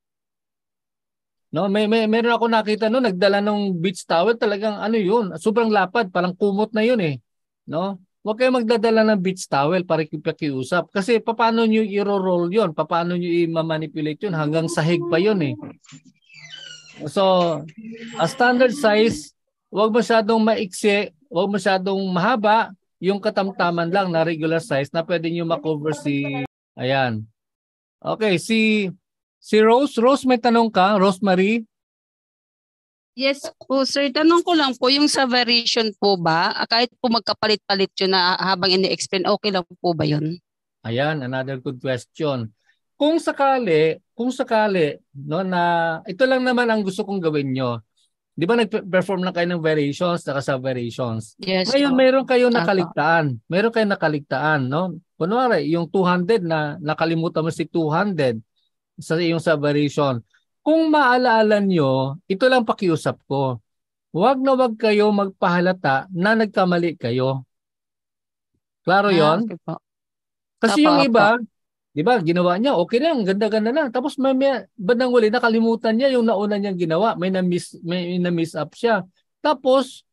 No, meron ako nakita nagdala ng beach towel, talagang yun, sobrang lapad, parang kumot na yun eh. No? Huwag kayo magdadala ng beach towel para pakiusap. Kasi paano nyo i-roll yun? Paano nyo i-manipulate yun? Hanggang sahig pa yun eh. So, a standard size, huwag masyadong maiksi, huwag masyadong mahaba, yung katamtaman lang na regular size na pwede nyo makover ayan. Okay, si Rose. Rose, may tanong ka? Rosemary? Yes po, sir. Tanong ko lang po, yung sa variation po ba, kahit po magkapalit-palit yun na habang ini-explain, okay lang po ba yun? Ayan, another good question. Kung sakali, no, na ito lang naman ang gusto kong gawin nyo. Di ba nag-perform na kayo ng variations, naka-variations? Yes. Ngayon, meron kayong nakaligtaan. Meron kayong nakaligtaan, no? Kunwari, yung 200 na nakalimutan mo si 200 sa iyong sa variation. Kung maalaala nyo, ito lang pakiusap ko. Huwag na huwag kayo magpahalata na nagkamali kayo. Klaro yon? Okay po. Kasi yung iba, di ba, ginawa niya, okay lang, ganda-ganda na. Tapos may bandang huli, nakalimutan niya yung nauna niyang ginawa. May na-miss up siya. Tapos,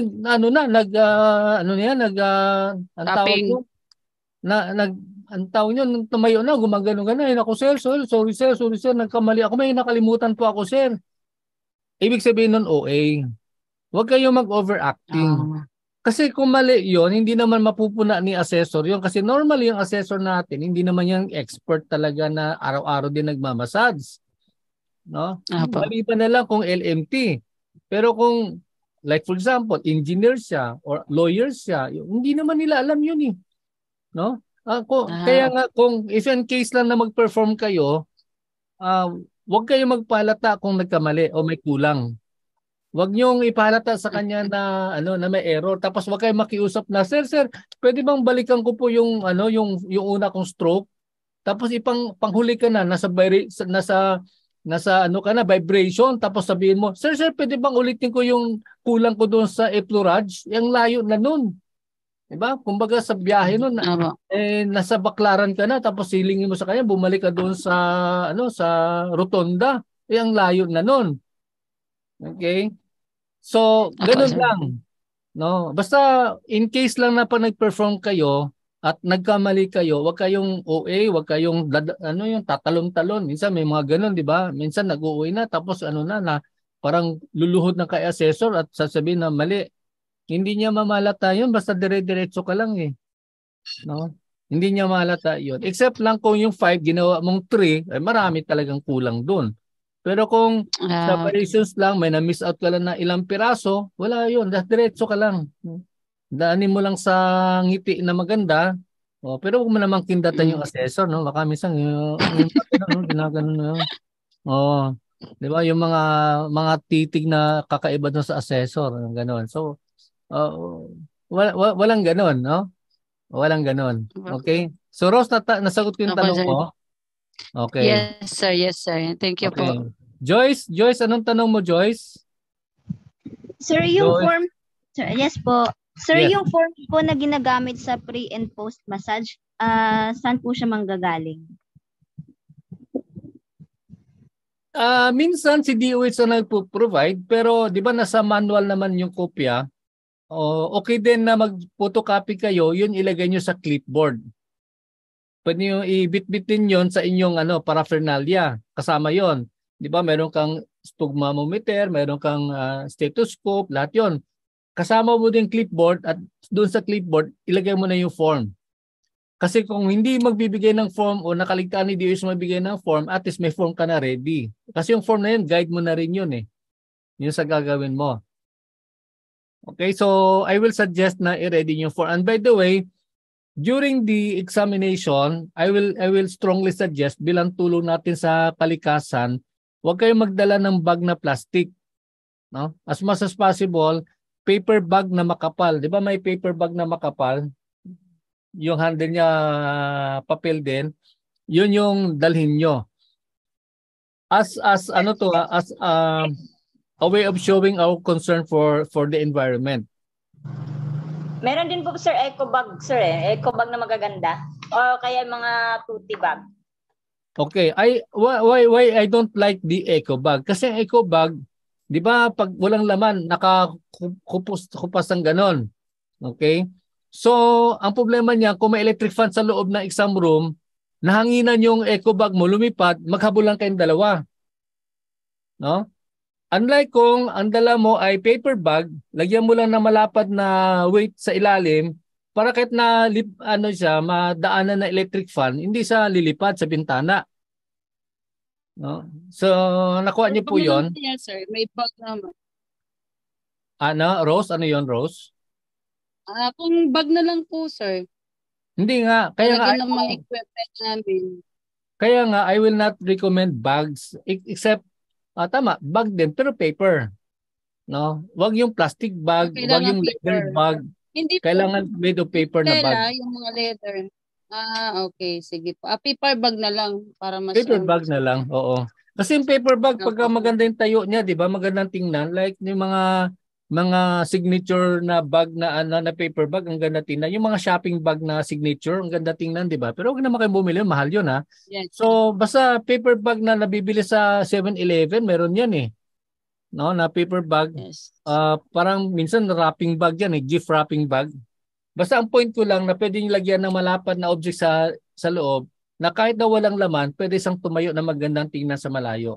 ang tawag nyo, nung tumayo na, gumagano-gano. Ako, sir, sorry sir, nagkamali ako. May nakalimutan po ako, sir. Ibig sabihin nun, OA. Huwag kayo mag-overacting. Kasi kung mali yun, hindi naman mapupuna ni assessor yun. Kasi normally yung assessor natin, hindi naman yung expert talaga na araw-araw din nagmamassage. No? Maliban na lang kung LMT. Pero kung, like for example, engineer siya or lawyer siya, hindi naman nila alam yun eh. No? Kaya nga kung if in case lang na mag-perform kayo, huwag kayo magpalata kung nagkamali o may kulang. Huwag niyong ipalata sa kanya na may error. Tapos huwag kayo makiusap na, sir, pwede bang balikan ko po yung una kong stroke? Tapos panghuli ka na nasa vibration, tapos sabihin mo, sir, pwede bang ulitin ko yung kulang ko doon sa effleurage? Yung layo na nun. Diba? Kumbaga sa biyahe nun, nasa Baklaran ka na, tapos silingin mo sa kanya, bumalik ka doon sa rotonda. Ang layo na nun. Okay? So, ganun lang. No? Basta in case lang na pa nag-perform kayo at nagkamali kayo, wag kayong OA, wag kayong yung tatalon-talon. Minsan may mga ganun, di ba? Minsan nag-uwi na tapos na parang luluhod na kay assessor at sasabihin na mali. Hindi niya mamalata yun basta dire-diretso ka lang eh. No? Hindi niya mahalata yun. Except lang kung yung 5 ginawa mong 3, ay marami talagang kulang dun. Pero kung sa variations lang, may na-miss out ka lang na ilang piraso, wala yun. Diretso ka lang. Daanin mo lang sa ngiti na maganda. Pero huwag mo namang kindatan yung assessor. No? Baka minsan, ginaganon na yun. Di ba? Yung mga titig na kakaiba doon sa assessor. Ganon. So, walang ganon. No? Walang ganon. Okay? So, Rose, nasagot ko yung tanong mo. Okay. Yes, sir. Yes, sir. Thank you Okay. po. Joyce, anong tanong mo, Joyce? Sir, yung Joyce? form, sir, yes po. Sir, Yes. yung form po na ginagamit sa pre and post massage, saan po siya manggagaling? Minsan si DOH na nagpo-provide, pero 'di ba nasa manual naman yung kopya? Okay din na mag-photocopy kayo, yun ilagay nyo sa clipboard. Pwede nyo i-bit-bit din yun sa inyong paraphernalia. Kasama yon. Di ba? Meron kang sphygmometer, meron kang stethoscope, lahat yon. Kasama mo din clipboard at doon sa clipboard, ilagay mo na yung form. Kasi kung hindi magbibigay ng form o nakaligtaan ni DOH magbigay ng form, at least may form ka na ready. Kasi yung form na yun, guide mo na rin yun eh. Yun sa gagawin mo. Okay, so I will suggest na i-ready yung form. And by the way, during the examination, I will strongly suggest bilang tulong natin sa kalikasan, huwag kayong magdala ng bag na plastic. No? As much as possible, paper bag na makapal. 'Di ba may paper bag na makapal? Yung handle niya papel din. Yun yung dalhin nyo. As a way of showing our concern for the environment. Meron din po sir eco bag sir eco bag na magaganda o kaya mga tutti bag. Okay, why I don't like the eco bag kasi ang eco bag, 'di ba, pag walang laman nakakupas ng ganon. Okay? So, ang problema niya kung may electric fan sa loob ng exam room, nahanginan yung eco bag mo lumipad, maghabulan kayong dalawa. No? Unlike kung ang dala mo ay paper bag, lagyan mo lang ng malapad na weight sa ilalim para kahit na madaanan na electric fan, hindi siya lilipad sa bintana. No? So, nakuha niyo po 'yon. Yes, sir. May bag naman. Rose? Ano 'yon, Rose? Kung bag na lang po, sir. Hindi nga. Kaya nga, ng mga equipment namin. Kaya nga, I will not recommend bags except tama, bag din pero paper. No? Wag yung plastic bag, wag yung leather bag. Hindi kailangan made of paper na bag. Yung mga leather. Okay, sige po. Paper bag na lang para mas paper bag na lang, oo. Kasi yung paper bag pagka maganda yung tayo niya, 'di ba? Magandang tingnan like yung mga signature na bag na paper bag, ang ganda tingnan. Yung mga shopping bag na signature, ang ganda tingnan, 'di ba? Pero huwag naman kayo bumili, mahal 'yun ha. Yes. So basta paper bag na nabibili sa 7-Eleven, meron 'yan eh. No, na paper bag. Yes. Parang minsan wrapping bag 'yan eh, gift wrapping bag. Basta ang point ko lang na pwedeng lagyan ng malapad na object sa loob na kahit na walang laman, pwede siyang tumayo na magandang tingnan sa malayo.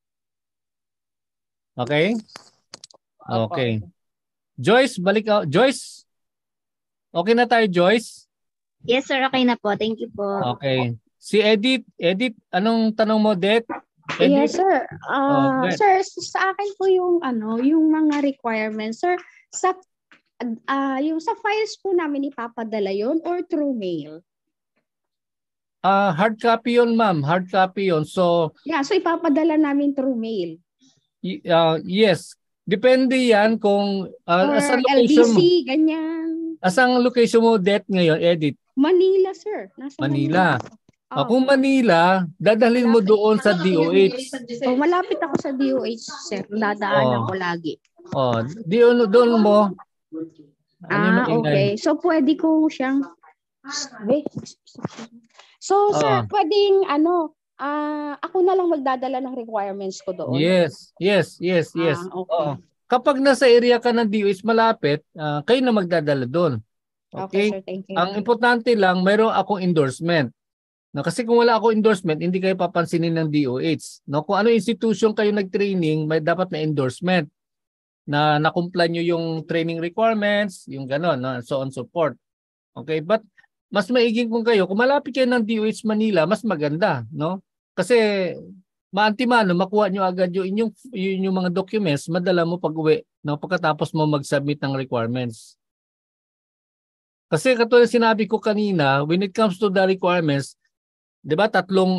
Okay? Okay. Joyce, balik out. Joyce? Okay na tayo, Joyce? Yes, sir. Okay na po. Thank you po. Okay. Si Edith, anong tanong mo, Det? Yes, sir. Sir, sa akin po yung mga requirements. Sir, yung sa files po namin ipapadala yon or through mail? Hard copy yon, ma'am. Hard copy yon. So ipapadala namin through mail. Yes. Depende yan kung asan location LBC, mo. Ganyan. Asang location mo, Det, ngayon, Edith? Manila, sir. Nasa Manila. Kung Manila, dadalhin mo doon sa DOH. Malapit ako sa DOH, sir. Dadaanan ko lagi. Doon mo. Okay. So, pwede ko siyang... So, sir, pwedeng ako na lang magdadala ng requirements ko doon. Yes. Okay. Kapag nasa area ka ng DOH malapit, kayo na magdadala doon. Okay? Sir, thank you. Ang importante lang, mayroon akong endorsement. Kasi kung wala akong endorsement, hindi kayo papansinin ng DOH. Kung ano institution kayo nag-training, may dapat na endorsement na na-comply nyo yung training requirements, yung gano'n, so on so forth. Okay, but mas maiging kung kayo, kung malapit kayo ng DOH Manila, mas maganda, no? Kasi maantimano, makuha nyo agad yung mga documents, madala mo pag-uwi, no? Pagkatapos mo mag-submit ng requirements. Kasi katulad sinabi ko kanina, when it comes to the requirements, 'di ba tatlong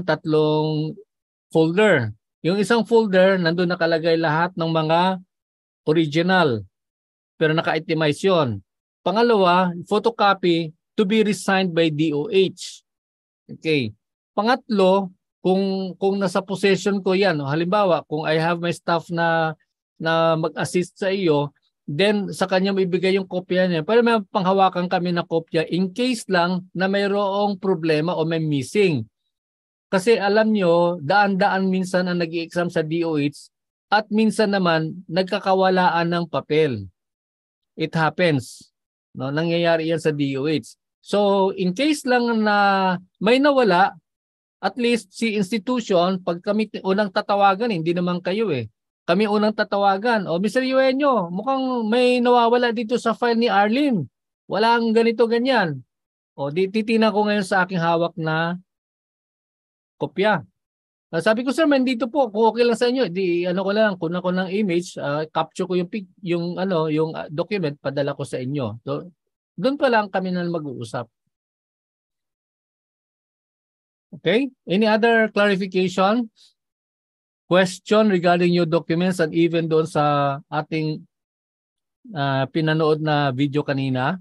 folder. Yung isang folder, nandoon nakalagay lahat ng mga original, pero naka-itemize yun. Pangalawa, photocopy to be resigned by DOH. Okay. Pangatlo, kung nasa possession ko yan, halimbawa, kung I have my staff na mag-assist sa iyo, then sa kanya mo ibigay yung kopya niya. Pero may panghawakan kami na kopya in case lang na mayroong problema o may missing. Kasi alam nyo, daan-daan minsan ang nag-i-exam sa DOH at minsan naman nagkakawalaan ng papel. It happens. No? Nangyayari yan sa DOH. So in case lang na may nawala, at least si institution, pag kami unang tatawagan, hindi naman kayo eh. Kami unang tatawagan. O Mr. Eugenio, mukhang may nawawala dito sa file ni Arlene. Walang ganito ganyan. O titingnan ko ngayon sa aking hawak na kopya. Sabi ko, sir, dito po, kung okay lang sa inyo, di ano ko lang, kunan ko ng image, capture ko yung document, padala ko sa inyo. So, doon pa lang kami na mag-uusap. Okay? Any other clarification? Question regarding your documents and even doon sa ating pinanood na video kanina?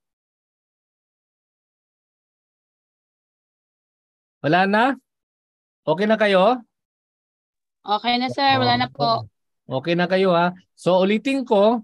Wala na? Okay na kayo? Okay na sir, wala na po. Okay na kayo ha. So ulitin ko,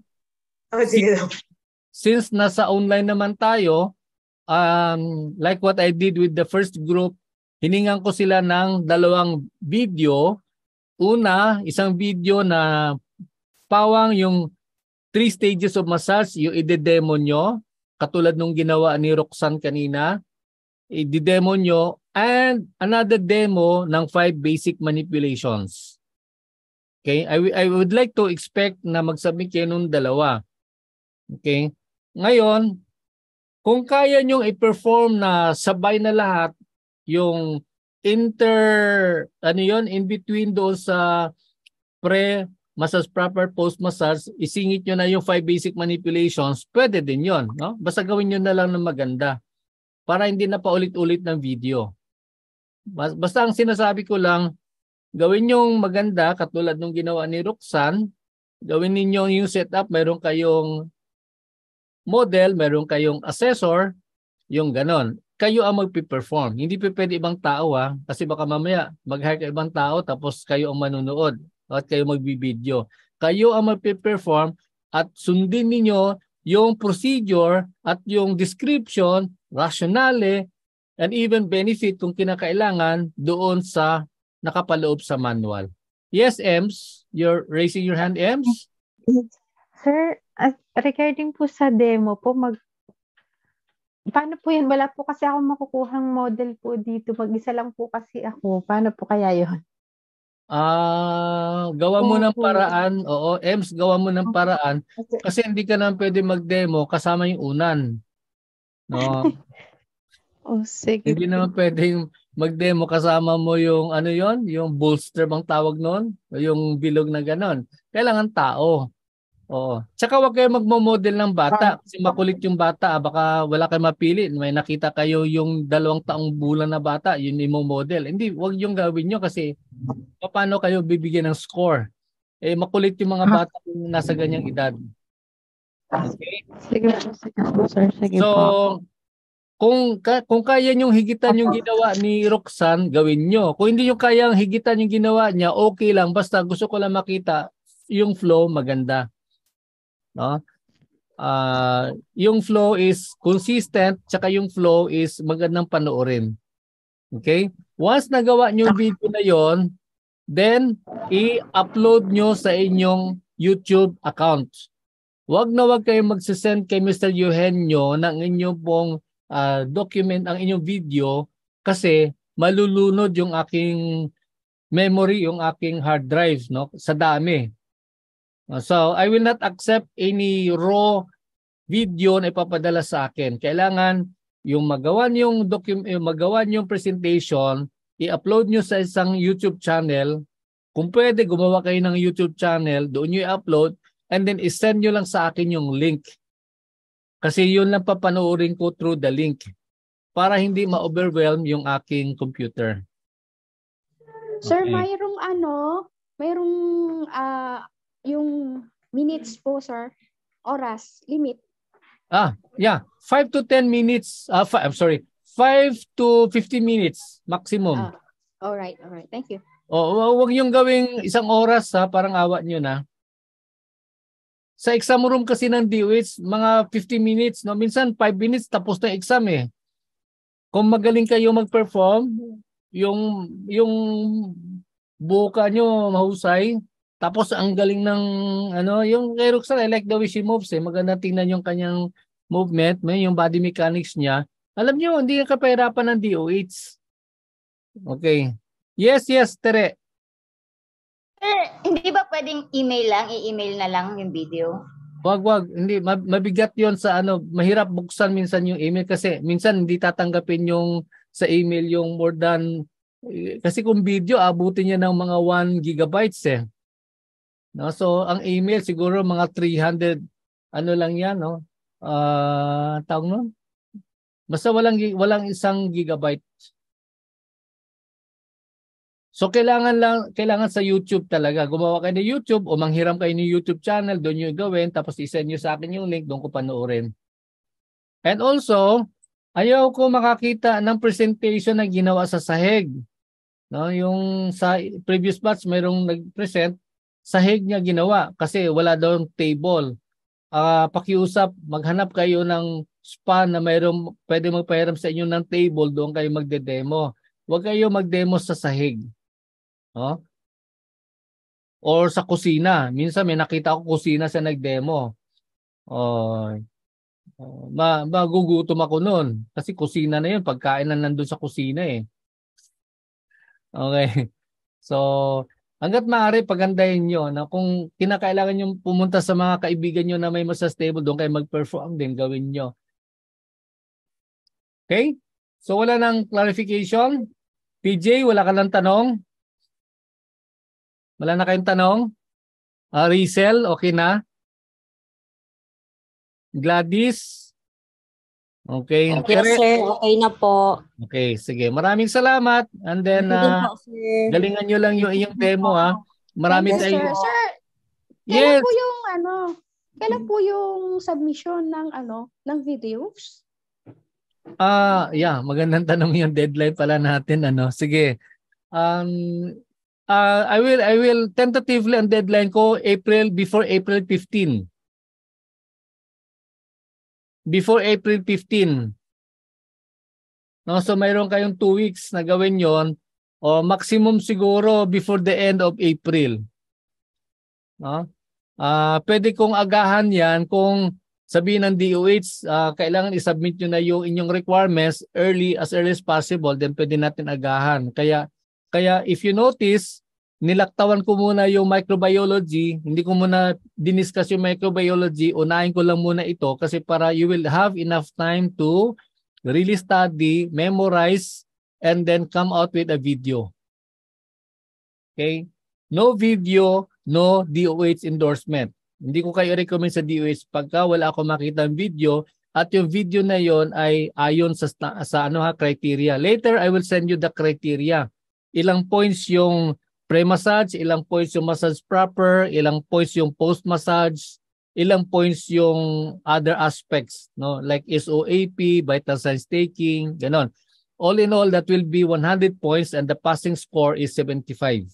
since nasa online naman tayo, like what I did with the first group, hiningan ko sila ng 2 video. Una, isang video na pawang yung 3 stages of massage, yung i-demo nyo, katulad nung ginawa ni Roxanne kanina, i-demo nyo, and another demo ng 5 basic manipulations. Okay, I would like to expect na mag-submit kayo ng 2. Okay, ngayon, kung kaya nyo i-perform na sabay na lahat, yung in between doon sa pre-massage, proper post-massage, isingit nyo na yung 5 basic manipulations, pwede din yon, no? Basta gawin nyo na lang ng maganda para hindi na paulit-ulit ng video. Basta ang sinasabi ko lang, gawin nyong maganda katulad nung ginawa ni Roxanne, gawin ninyo yung setup, mayroon kayong model, mayroon kayong assessor, yung ganon. Kayo ang magpiperform. Hindi pwede ibang tao kasi baka mamaya mag-hire ka ibang tao tapos kayo ang manunood at kayo magbibideo. Kayo ang magpiperform at sundin ninyo yung procedure at yung description, rationale, and even benefit kung kinakailangan doon sa nakapaloob sa manual. Yes, Ems? You're raising your hand, Ems? Sir, regarding po sa demo po, paano po yan? Wala po kasi ako makukuhang model po dito. Mag-isa lang po kasi ako. Paano po kaya yun? Gawa mo ng paraan. Oo, Ems, gawa mo ng paraan. Kasi hindi ka naman pwede mag-demo kasama yung unan. No? Sige. Hindi naman pwedeng mag-demo kasama mo yung ano yon, yung bolster bang tawag noon, yung bilog na ganon. Kailangan tao. Oo. Tsaka wag kayo magmo-model ng bata kasi makulit yung bata, baka wala kayong mapili. May nakita kayo yung 2 taong bulan na bata, yun yung model. Hindi, wag yung gawin nyo kasi paano kayo bibigyan ng score? Makulit yung mga bata kung nasa ganyang edad. Okay? Sige po, sir. Sige so, po. Kung kaya nyong higitan yung ginawa ni Roxanne, gawin nyo. Kung hindi nyo kayang higitan yung ginawa niya, okay lang. Basta gusto ko lang makita yung flow maganda. No? Yung flow is consistent, tsaka yung flow is magandang panoorin. Okay? Once nagawa nyo yung video na yon, then i-upload nyo sa inyong YouTube account. Wag na wag kayo magsisend kay Mr. Eugenio ng inyong pong document, ang inyong video, kasi malulunod yung aking memory, yung aking hard drive, no? Sa dami. So, I will not accept any raw video na ipapadala sa akin. Kailangan yung magawa yung presentation, i-upload nyo sa isang YouTube channel. Kung pwede, gumawa kayo ng YouTube channel, doon nyo i-upload, and then i-send nyo lang sa akin yung link. Kasi yun lang papanoorin ko through the link para hindi ma-overwhelm yung aking computer. Sir, Okay. mayroong yung minutes po, sir. Oras, limit. Yeah. 5 to 10 minutes. 5 to 15 minutes maximum. All right. Thank you. Huwag yung gawing 1 oras ha, parang awa nyo na. Sa exam room kasi ng DOH, mga 15 minutes, no? Minsan 5 minutes tapos na exam eh. Kung magaling kayo mag-perform, yung buka nyo mahusay, tapos ang galing ng yung kay Roxanne, I like the way she moves eh. Maganda tingnan yung kanyang movement, may yung body mechanics niya. Alam nyo, hindi ka kapahirapan ng DOH. Okay. Yes, Tere. Sir, hindi ba pwedeng email lang? I-email na lang yung video? Wag. Hindi. Mabigat yon sa mahirap buksan minsan yung email kasi minsan hindi tatanggapin yung sa email yung more than, kasi kung video, abutin niya ng mga 1 gigabytes eh. No? So, ang email siguro mga 300, lang yan, no? Tawag nun? Basta walang 1 gigabyte. So kailangan sa YouTube talaga. Gumawa kayo ng YouTube o manghiram kayo ng YouTube channel, doon nyo gawin, tapos i-send nyo sa akin yung link, doon ko panoorin. And also, ayaw ko makakita ng presentation na ginawa sa sahig. No, yung sa previous batch mayroong nag-present, sahig niya ginawa kasi wala daw table. Pakiusap, maghanap kayo ng spa na mayroong pwede magpahiram sa inyo ng table, doon kayo magde-demo. Huwag kayo mag-demo sa sahig. No? Or sa kusina. Minsan may nakita ko kusina sa nag-demo. Magugutom ako noon. Kasi kusina na yun. Pagkain na nandun sa kusina eh. Okay. So, hanggat maaari pagandahin nyo na kung kinakailangan nyo pumunta sa mga kaibigan nyo na may massage table, doon kayo mag-perform din, gawin nyo. Okay? So, wala nang clarification. PJ, wala ka ng tanong? Wala na kayong tanong? Rizel, okay na? Gladys? Okay. Yes, sir. Okay na po. Okay, sige. Maraming salamat. And then, galingan nyo lang yung iyong demo, ha? Marami Yes, tayo. sir. Yes. Kailan po yung submission ng videos? Yeah, magandang tanong yung deadline pala natin, Sige. I will tentatively ang deadline ko before April 15. Before April 15. No, so mayroon kayong 2 weeks na gawin 'yon, o maximum siguro before the end of April. No? Pwede kong agahan 'yan kung sabihin ng DOH, kailangan i-submit nyo na yung inyong requirements as early as possible, then pwede natin agahan. Kaya if you notice, nilaktawan ko muna yung microbiology, hindi ko muna diniscuss yung microbiology, unahin ko lang muna ito kasi para you will have enough time to really study, memorize, and then come out with a video. Okay? No video, no DOH endorsement. Hindi ko kayo recommend sa DOH pagka wala ako makita ng video at yung video na yon ay ayon sa criteria. Later, I will send you the criteria. Ilang points yung pre-massage, ilang points yung massage proper, ilang points yung post-massage, ilang points yung other aspects, no? Like SOAP, vital signs taking, ganon. All in all, that will be 100 points and the passing score is 75.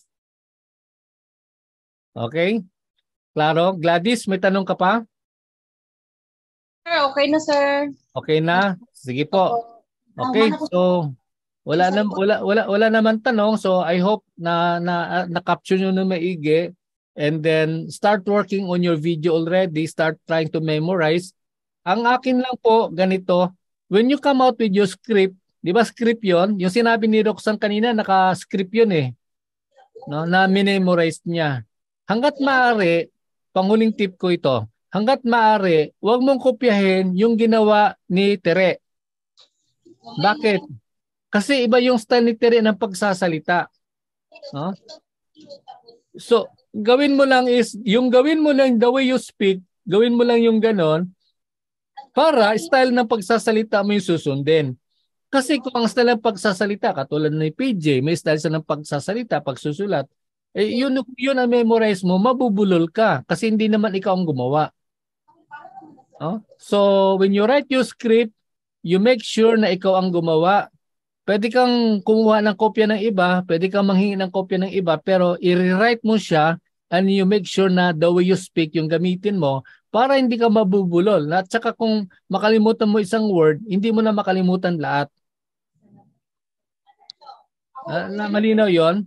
Okay? Klaro? Gladys, may tanong ka pa? Sir, okay na, sir. Okay na? Sige po. Okay, so wala naman tanong, so I hope na capture nyo na maigi, and then start working on your video already, start trying to memorize. Ang akin lang po ganito, when you come out with your script, di ba script yon? Yung sinabi ni Roxanne kanina, naka-script yun eh, no, na memorize niya. Hanggat maaari, panghuling tip ko ito, hanggat maaari, huwag mong kopyahin yung ginawa ni Tere. Bakit? Kasi iba yung style ni Tere ng pagsasalita. No? So, gawin mo lang the way you speak, gawin mo lang yung ganon para style ng pagsasalita mo yung susundin. Kasi kung ang style ng pagsasalita, katulad ni PJ, may style siya ng pagsasalita, pagsusulat, yun ang memorize mo, mabubulol ka kasi hindi naman ikaw ang gumawa. So, when you write your script, you make sure na ikaw ang gumawa. Pwede kang kumuha ng kopya ng iba, pwede kang manghingi ng kopya ng iba, pero i-rewrite mo siya and you make sure na the way you speak yung gamitin mo para hindi ka mabubulol. At saka kung makalimutan mo isang word, hindi mo na makalimutan lahat. Malinaw yon?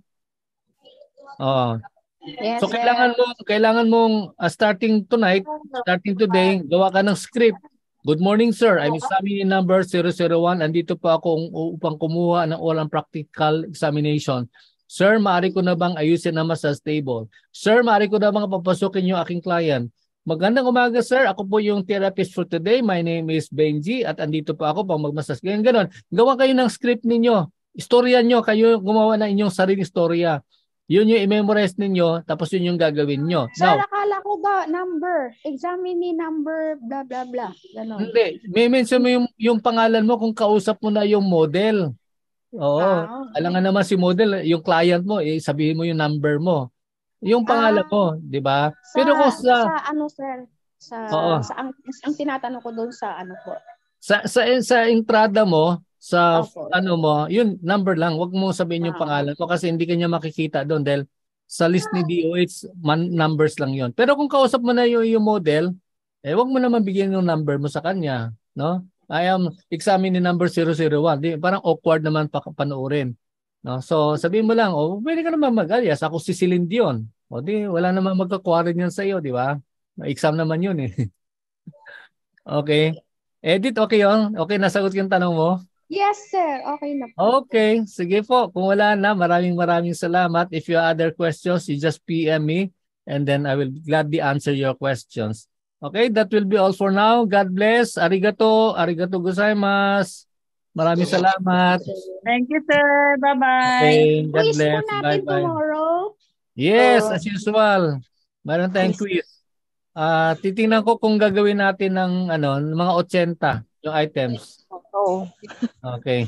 Yes, So kailangan mong starting today, gawa ka ng script. Good morning, sir. I'm examining number 001. Andito po ako upang kumuha ng oral practical examination. Sir, maaari ko na bang ayusin ang massage table? Sir, maaari ko na bang papasukin yung aking client? Magandang umaga, sir. Ako po yung therapist for today. My name is Benji at andito po ako pang magmassage. Ganon. Gawa kayo ng script ninyo. Istorya nyo. Kayo gumawa na inyong sariling istorya. Yun yung i-memorize ninyo, tapos yun yung gagawin nyo. Sir, akala ko ba number? Examine ni number, blah, blah, blah. Ganon. Hindi. May mention mo yung pangalan mo kung kausap mo na yung model. Oo. Alangan naman si model, yung client mo, sabihin mo yung number mo. Yung pangalan mo, di ba? Pero kung sa ano, sir? Ang tinatanong ko doon sa ano po? Sa entrada mo, sa ano mo, yun, number lang. Huwag mo sabihin yung pangalan ko kasi hindi kanya makikita doon dahil sa list ni DOH, numbers lang yon. Pero kung kausap mo na yung model, huwag mo naman bigyan yung number mo sa kanya. No? I am examining number 001. Di, parang awkward naman panoorin. No? So sabihin mo lang, pwede ka naman mag-alias. Ako si Celine Dion. Di, wala naman magka-quarry niyan sa iyo, di ba? Exam naman yun eh. Okay. Edit, okay yun? Okay, nasagot yung tanong mo? Yes, sir. Okay na po. Okay. Sige po. Kung wala na, maraming salamat. If you have other questions, you just PM me and then I will gladly answer your questions. Okay, that will be all for now. God bless. Arigato. Arigato gozaimasu. Maraming salamat. Thank you, sir. Bye-bye. Okay, God Quiz bless. po natin Bye-bye. tomorrow. Yes, as usual. Meron tayong quiz. Titingnan ko kung gagawin natin ng mga 80 yung items. Okay.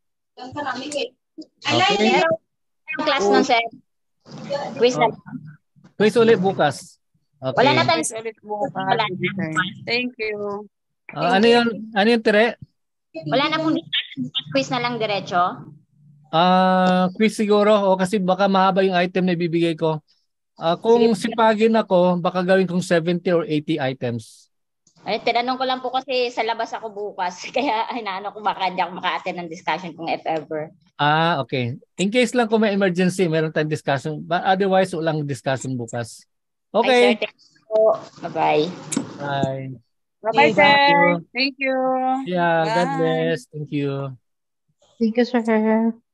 Okay. Yung class nun, sir. Quiz na. Quiz ulit bukas. Okay. Wala na tayo. Wala na. Thank you. Ano yung Tere? Wala na pong discussion. Quiz na lang diretso. Quiz siguro. Kasi baka mahaba yung item na ibibigay ko. Kung sipagin ako, baka gawin kong 70 or 80 items. Tinanong ko lang po kasi sa labas ako bukas. Kaya hinaano ko baka hindi ako maka-attend ng discussion kung if ever. Okay. In case lang kung may emergency, meron tayong discussion. But otherwise, walang discussion bukas. Okay. Ay, sir, bye-bye. Bye. Bye-bye, sir. Thank you. Yeah, Bye. God bless. Thank you. Thank you, sir.